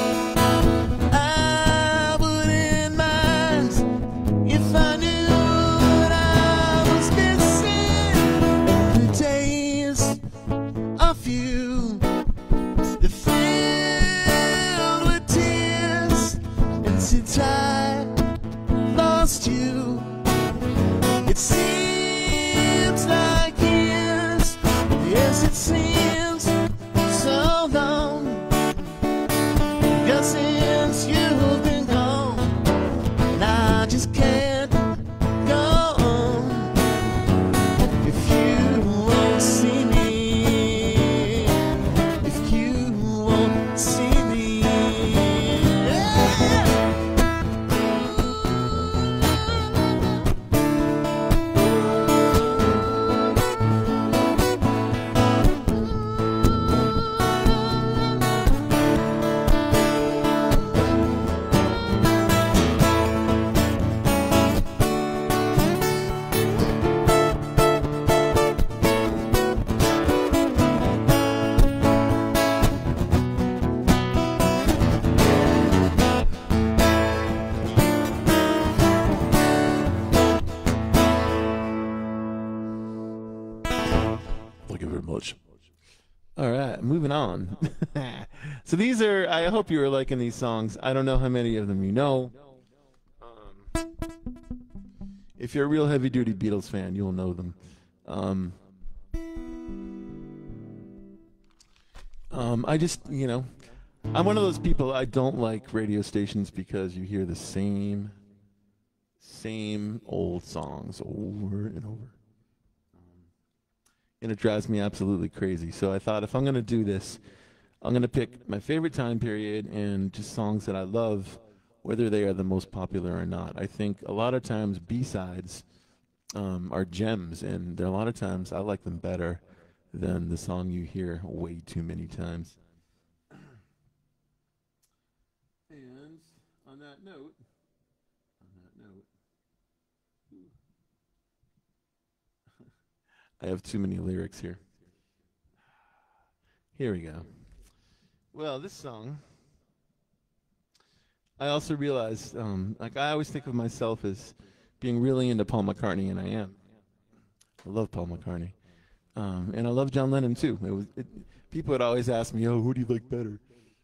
I wouldn't mind if I knew what I was missing. The days of you, the filled with tears, and since I lost you, it seems like years. Yes, it seems so long. Just since you've been gone, and I just can't go on if you won't see me. If you won't see me. Yeah. Thank you very much. All right, moving on. So these are, I hope you are liking these songs. I don't know how many of them you know. Um, if you're a real heavy-duty Beatles fan, you'll know them. Um, um, I just, you know, I'm one of those people, I don't like radio stations because you hear the same, same old songs over and over. And it drives me absolutely crazy. So I thought if I'm going to do this, I'm going to pick my favorite time period and just songs that I love, whether they are the most popular or not. I think a lot of times B-sides um, are gems, and there are a lot of times I like them better than the song you hear way too many times. And on that note, on that note, I have too many lyrics here. Here we go. Well, this song, I also realized, um, like I always think of myself as being really into Paul McCartney, and I am. I love Paul McCartney. Um, and I love John Lennon, too. It was, it, people would always ask me, oh, who do you like better?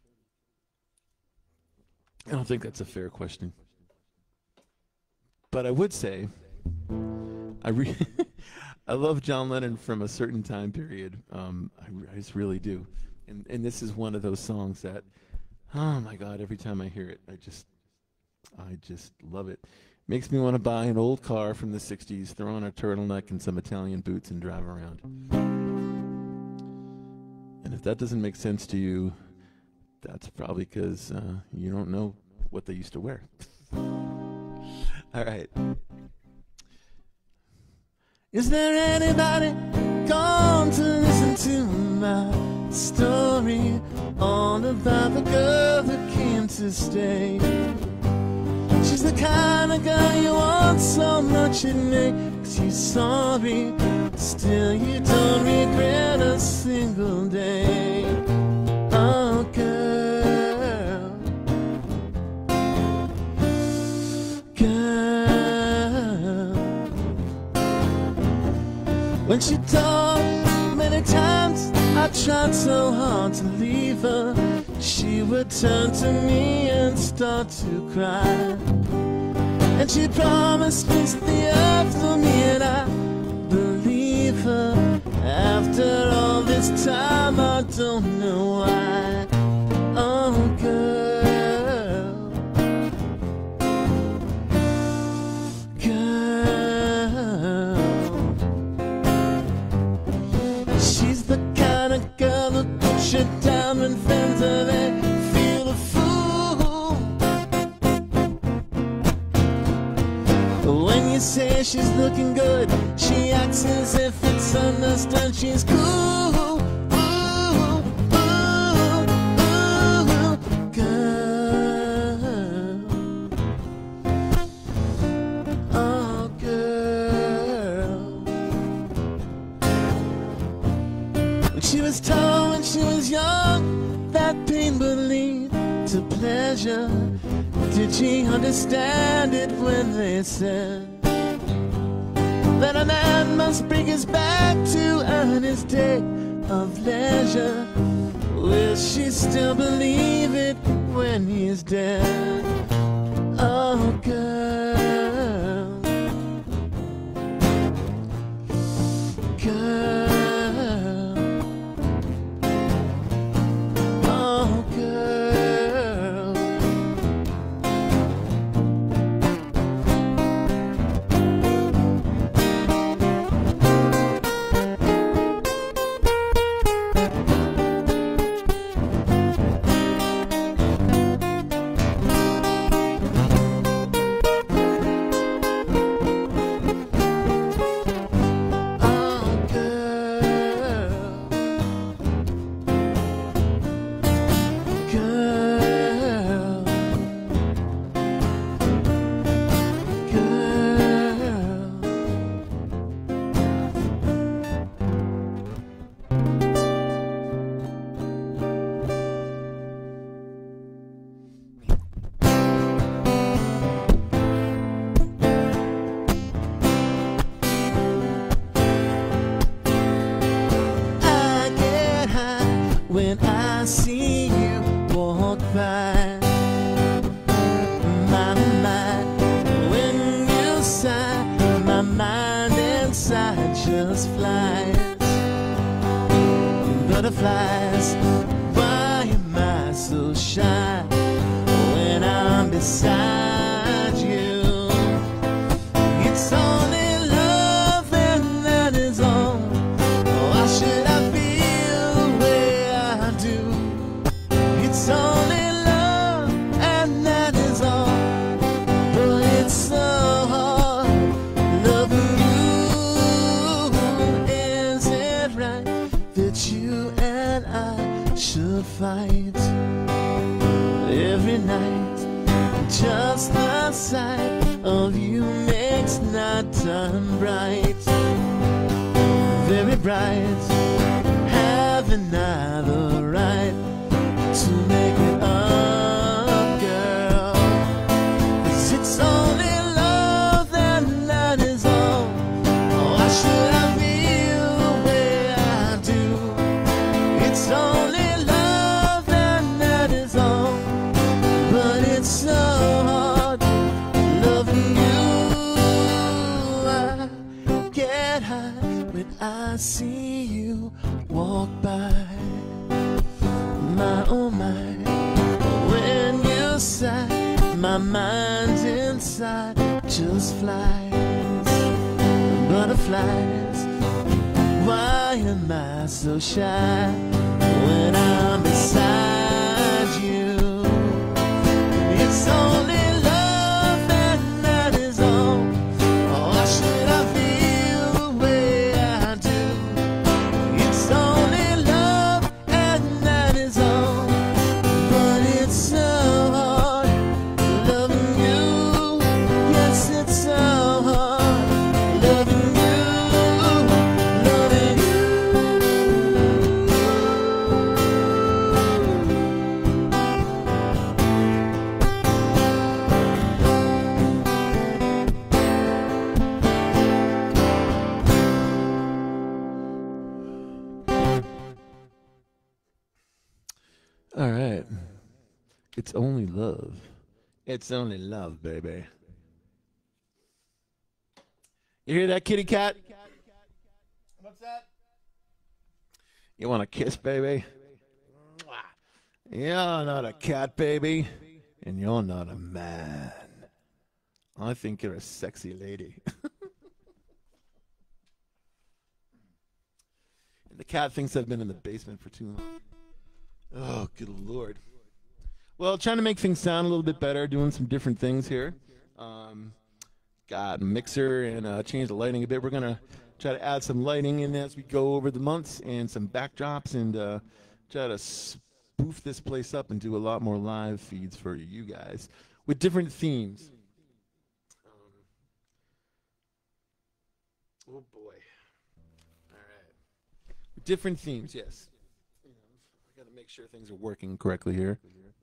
I don't think that's a fair question. But I would say, I re I love John Lennon from a certain time period. Um, I, I just really do. And, and this is one of those songs that, oh my God, every time I hear it, I just, I just love it. Makes me want to buy an old car from the sixties, throw on a turtleneck and some Italian boots and drive around. And if that doesn't make sense to you, that's probably because uh, you don't know what they used to wear. All right. Is there anybody going to listen to my story? All about the girl that came to stay. She's the kind of girl you want so much it makes you sorry. Still you don't regret a single day. Oh girl, girl. When she talked many times, I tried so hard to leave her. She would turn to me and start to cry. And she promised peace the earth for me, and I believe her. After all this time, I don't know why. Oh girl, girl. She's the kind of girl that puts you down when friends are there. Feel a fool when you say she's looking good. She acts as if it's understood she's cool. Ooh, ooh, ooh, girl. Oh, girl. When she was tall, when she was young, that pain would lead to pleasure. Did she understand it when they said that a man must break his back to earn his day of leisure? Will she still believe it when he's dead? Oh, girl, girl, oh, girl. When I see you walk by my mind, when you sigh, my mind inside just flies. Butterflies, why am I so shy when I'm beside you? It's only love and that is all. Why should I feel the way I do? It's only love and that is all. But it's so hard loving you. Is it right that you and I should fight every night? Just the sight of you makes night time bright, very bright. Haven't I the right to make it up, girl? 'Cause it's only love and that is all. Why should I feel the way I do? It's only love and that is all. But it's so hard loving you. I get high when I see you walk by. My oh my, when you sigh, my mind inside just flies. Butterflies, why am I so shy when I'm beside you? It's only love and that is all. Why should I feel the way I do? It's only love and that is all. But it's so hard loving you. Yes, it's so hard loving you, loving you. All right. It's only love. It's only love, baby. You hear that, kitty cat? What's that? You want a kiss, baby? You're not a cat, baby. And you're not a man. I think you're a sexy lady. And the cat thinks I've been in the basement for too long. Oh, good Lord. Well, trying to make things sound a little bit better, doing some different things here. Um, got a mixer and uh, changed the lighting a bit. We're going to try to add some lighting in as we go over the months and some backdrops and uh, try to spoof this place up and do a lot more live feeds for you guys with different themes. Um, oh, boy. All right. different themes, yes. You know, I got to make sure things are working correctly here.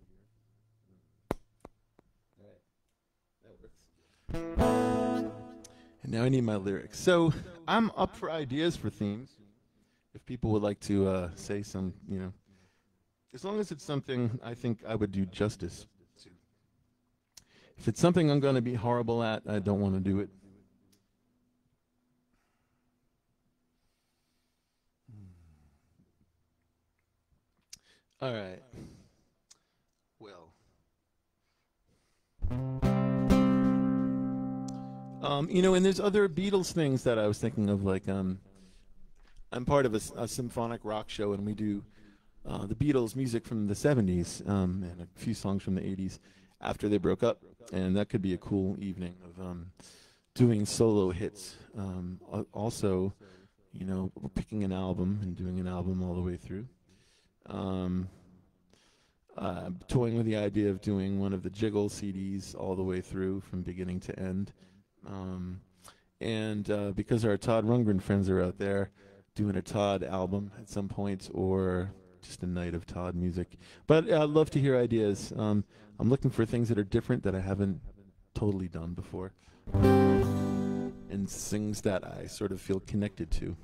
All right, that works. And now I need my lyrics. So I'm up for ideas for themes. If people would like to uh, say some, you know, as long as it's something I think I would do justice to. If it's something I'm going to be horrible at, I don't want to do it. All right. Well. Um, you know, and there's other Beatles things that I was thinking of, like, um, I'm part of a, a symphonic rock show, and we do uh, the Beatles music from the seventies um, and a few songs from the eighties after they broke up, and that could be a cool evening of um, doing solo hits. Um, also, you know, picking an album and doing an album all the way through. Um, uh, toying with the idea of doing one of the Jiggle C Ds all the way through from beginning to end. Um, and uh, because our Todd Rundgren friends are out there, doing a Todd album at some point, or just a night of Todd music. But uh, I'd love to hear ideas. Um, I'm looking for things that are different that I haven't totally done before, and things that I sort of feel connected to.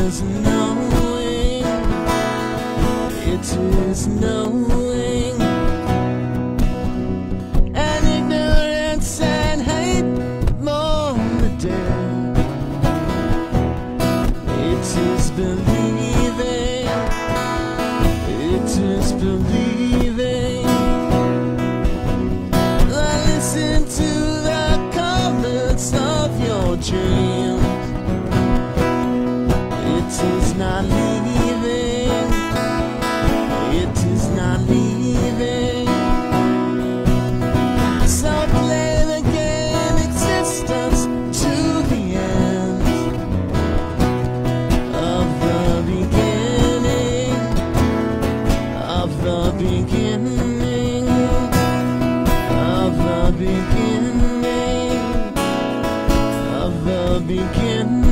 is knowing, it is knowing, and ignorance and hate mourn the dead. It is believing, it is believing. Listen to the comments of your dreams. It is not leaving, it is not leaving. So play the game existence to the end of the beginning, of the beginning, of the beginning, of the beginning.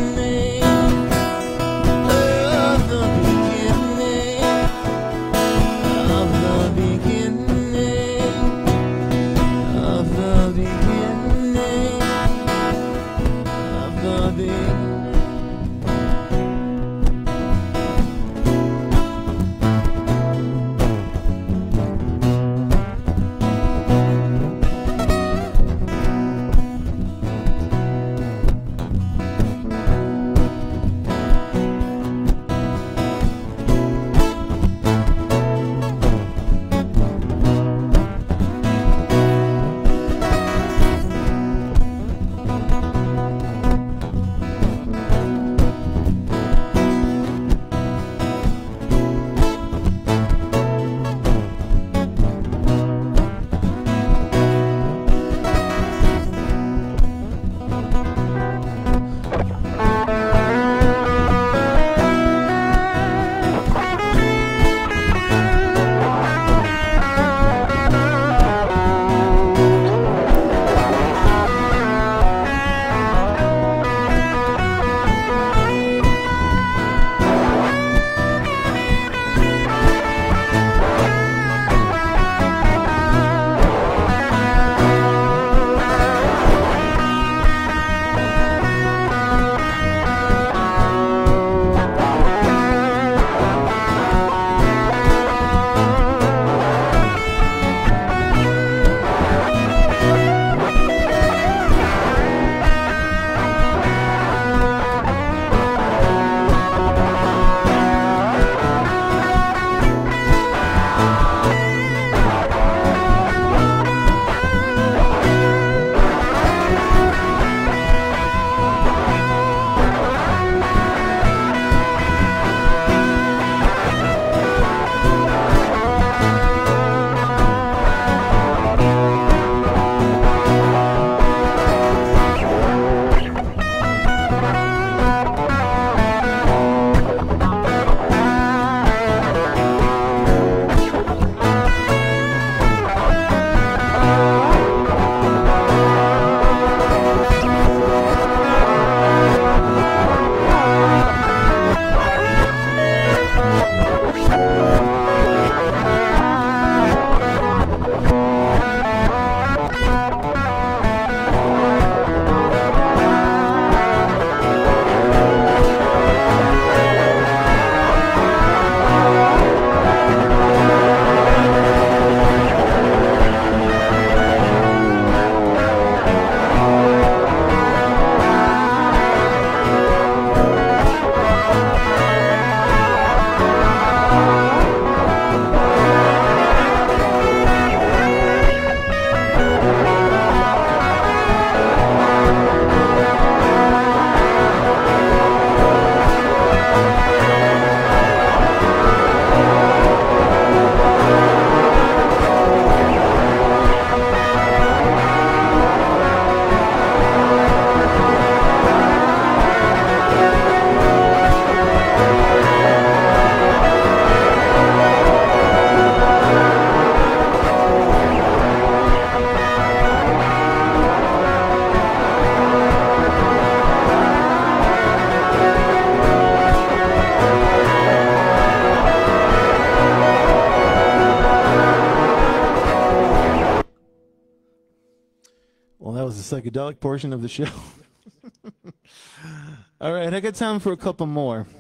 Psychedelic portion of the show. All right, I got time for a couple more.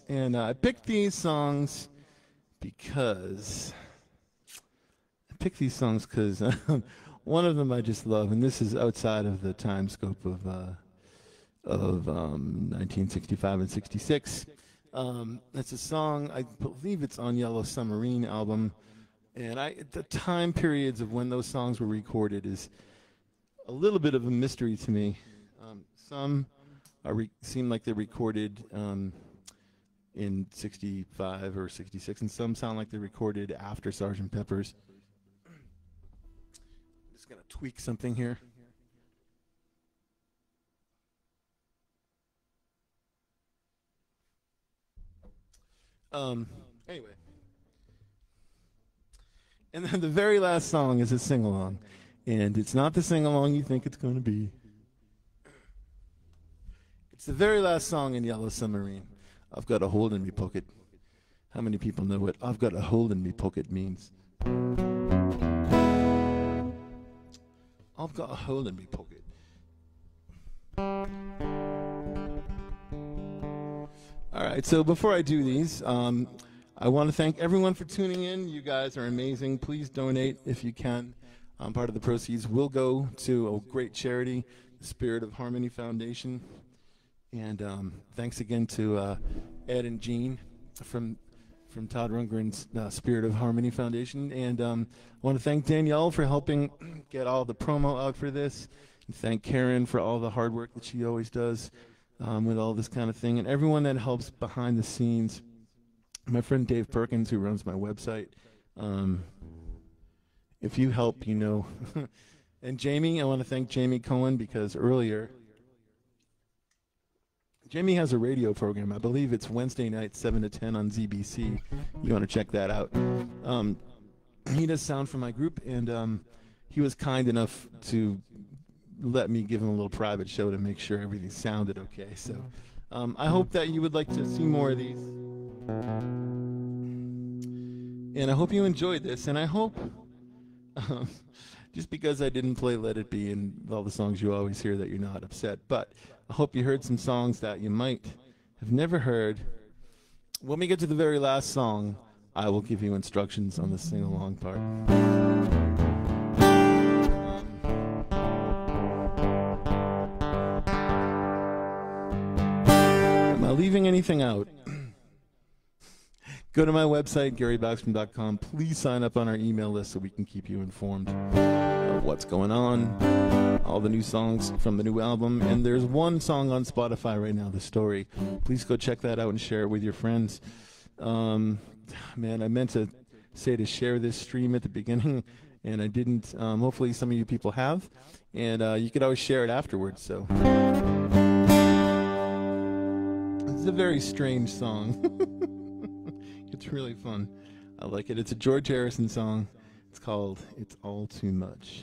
And uh, I picked these songs because I picked these songs because one of them I just love, and this is outside of the time scope of uh, of um, nineteen sixty-five and sixty-six. Um, it's a song, I believe it's on Yellow Submarine album, and I the time periods of when those songs were recorded is a little bit of a mystery to me. Um, some are re- seem like they're recorded um, in sixty-five or sixty-six, and some sound like they're recorded after Sergeant Pepper's. I'm just going to tweak something here. Um, anyway. And then the very last song is a sing-along. And it's not the sing-along you think it's going to be. It's the very last song in Yellow Submarine. I've got a hole in me pocket. How many people know what I've got a hole in me pocket means? I've got a hole in me pocket. All right, so before I do these, um, I want to thank everyone for tuning in. You guys are amazing. Please donate if you can. Um, part of the proceeds will go to a great charity, the Spirit of Harmony Foundation. And um, thanks again to uh, Ed and Jean from from Todd Rundgren's uh, Spirit of Harmony Foundation. And um, I want to thank Danielle for helping get all the promo out for this. And thank Karen for all the hard work that she always does um, with all this kind of thing. And everyone that helps behind the scenes. My friend Dave Perkins, who runs my website. Um, if you help, you know. And Jamie, I want to thank Jamie Cohen because earlier, Jamie has a radio program. I believe it's Wednesday night, seven to ten on Z B C. You want to check that out. Um, he does sound for my group, and um, he was kind enough to let me give him a little private show to make sure everything sounded okay. So um, I hope that you would like to see more of these. And I hope you enjoyed this, and I hope, um, just because I didn't play Let It Be and all the songs you always hear, that you're not upset. But I hope you heard some songs that you might have never heard. When we get to the very last song, I will give you instructions on the sing-along part. Am I leaving anything out? Go to my website, Gary Baxman dot com. Please sign up on our email list so we can keep you informed of what's going on, all the new songs from the new album. And there's one song on Spotify right now, The Story. Please go check that out and share it with your friends. Um, man, I meant to say to share this stream at the beginning, and I didn't. Um, hopefully some of you people have. And uh, you could always share it afterwards. So it's a very strange song. It's really fun. I like it. It's a George Harrison song. It's called It's All Too Much.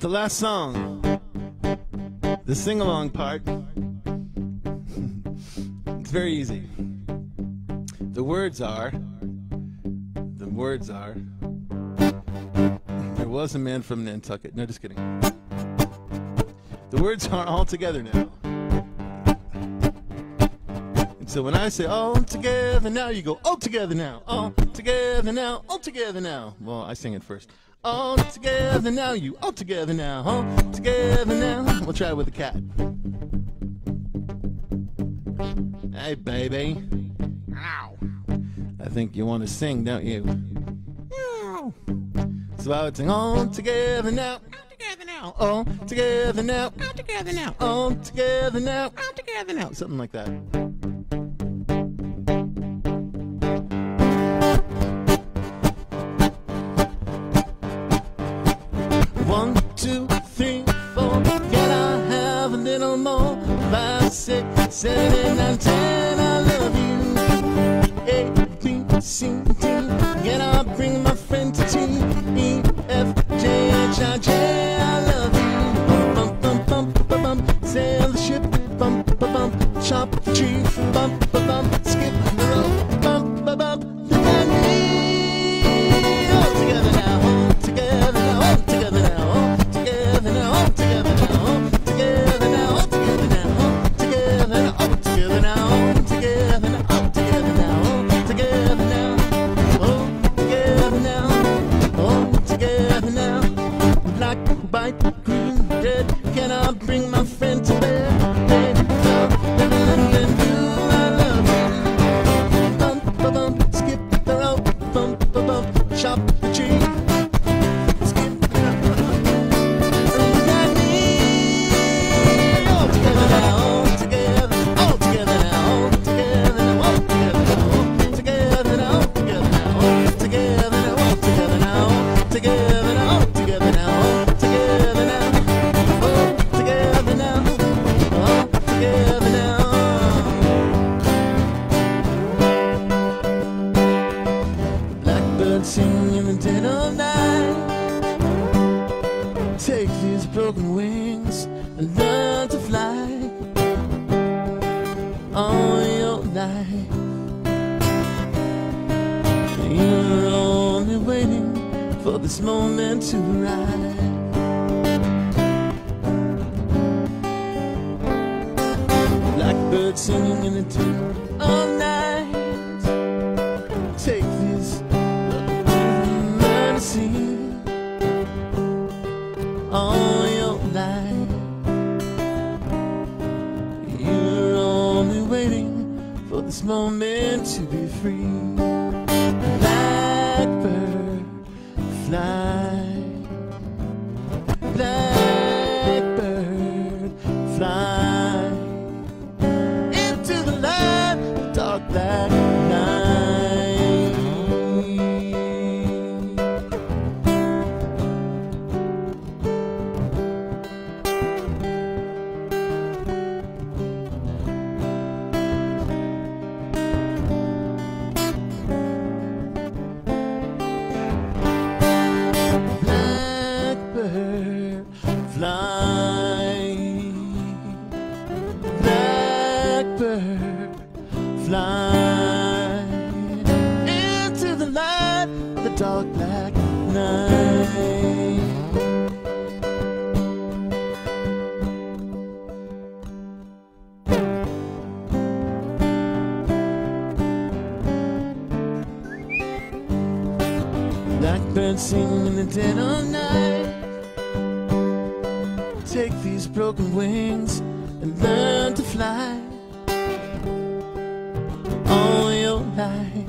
the last song, the sing-along part. It's very easy. The words are, the words are, there was a man from Nantucket. No, just kidding. The words are all together now. And so when I say all together now, you go all together now, all together now, all together now. Well, I sing it first. All together now, you all together now, all together now. We'll try it with the cat. Hey, baby. Ow. I think you want to sing, don't you? Ow. So I would sing all together now, all together now, all together now, all together now, all together now, all together now. Something like that. One, two, three, four. Can I have a little more? Five, six, seven, eight, nine, ten. I love you. A, B, C, D. Can I bring my friend to T? E, F, J, H, I, J. I love you. Bump, bump, bump, bump, bump. Sail the ship. Bump, bump, bump. Chop the tree. Bump, bump, bump. Skip the rope. Bump, bump, bump. Look at me. All together now. All together now. All together now. All together now. All together now. All together now. All together now. All together now. All together now. All together now. All together now. All together now. All together now. All together now. Black, white, green, red. Can I bring my friend to bed? Hey, love, and then blue. I love you. Bump, ba bump, skip the rope. Bump, ba bump, chop the tree. Skip the rope. Look at me. All together now. All together. All together now. All together now. All together now. All together now. All together now. All together now. All together now. All together now. All together now. All together now. All together now. Blackbird singing in the dead of night. Take these broken wings and learn to fly all your life. You're only waiting for this moment to arrive. Blackbird singing in the dead of night. Take these learn to see all your life. You're only waiting for this moment to be free. Blackbird, fly. Blackbird, fly into the light, the dark black night. Blackbird, fly. Blackbird, fly into the light of the dark black night. Blackbird singing in the dead of night. Take these broken wings and learn to fly all your life.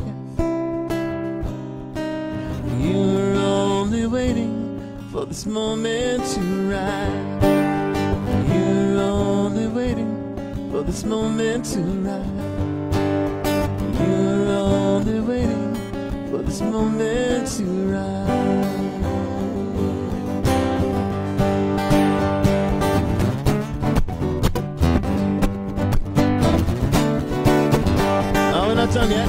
You're only waiting for this moment to arrive. You're only waiting for this moment to arrive. You're only waiting for this moment to arrive. Oh, we're not done yet.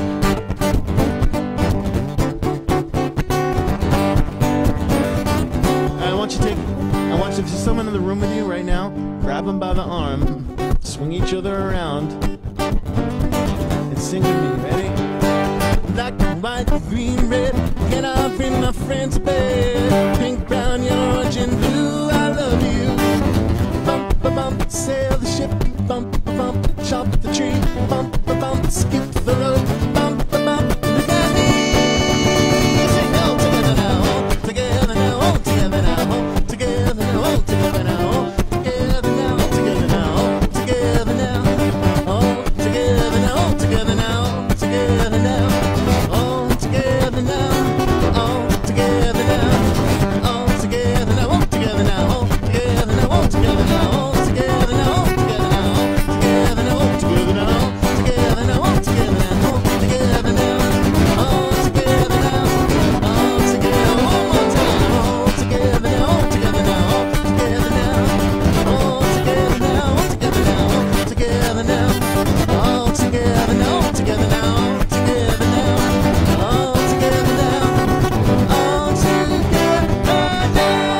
I want you to take, I I want you, if there's someone in the room with you right now, grab them by the arm, swing each other around, and sing with me. Ready? Black and white, green, red, can I bring my friends to bed? Pink, brown, yellow, orange, and blue, I love you. Bump, ba bump, sail the ship, bump, ba bump, chop the tree, bump, ba bump, skip the rope, bump, ba bump, look at me. Sing all together now, all together now, all together now, all together now, all together now, all together now, all together now, all together now, all together now, all together now, all together now. All together now, all together now, all together now, all together now, all together now, all together now, all together now, all together now, all together now, all together now, all together now, all together now, all together now, all together, one more time, all together now, all together now, all together now, all together now, all together now, all together now, all together now, all together now, all together now. All together now, all together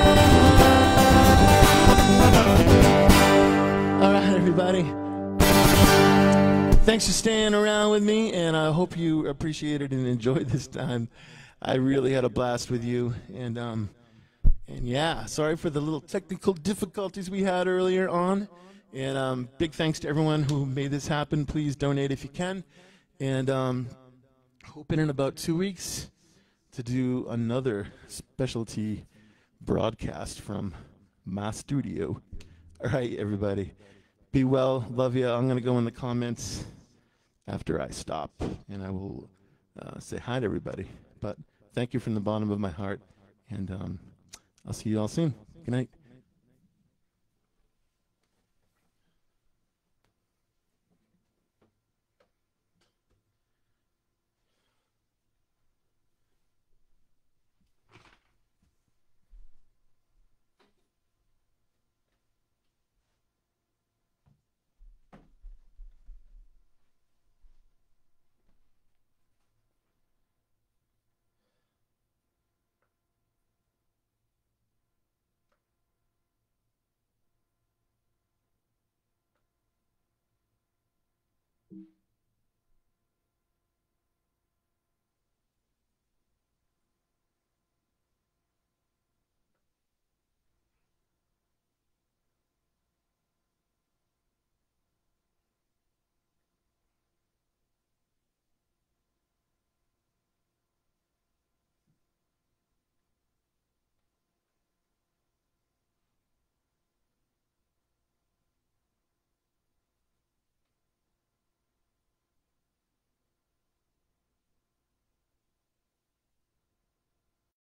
now. All right, everybody. Thanks for staying around with me, and I hope you appreciated and enjoyed this time. I really had a blast with you, and um, and yeah, sorry for the little technical difficulties we had earlier on. And um, big thanks to everyone who made this happen. Please donate if you can, and um. Hoping in about two weeks to do another specialty broadcast from my studio. All right, everybody. Be well. Love you. I'm going to go in the comments after I stop, and I will uh, say hi to everybody. But thank you from the bottom of my heart, and um, I'll see you all soon. Good night.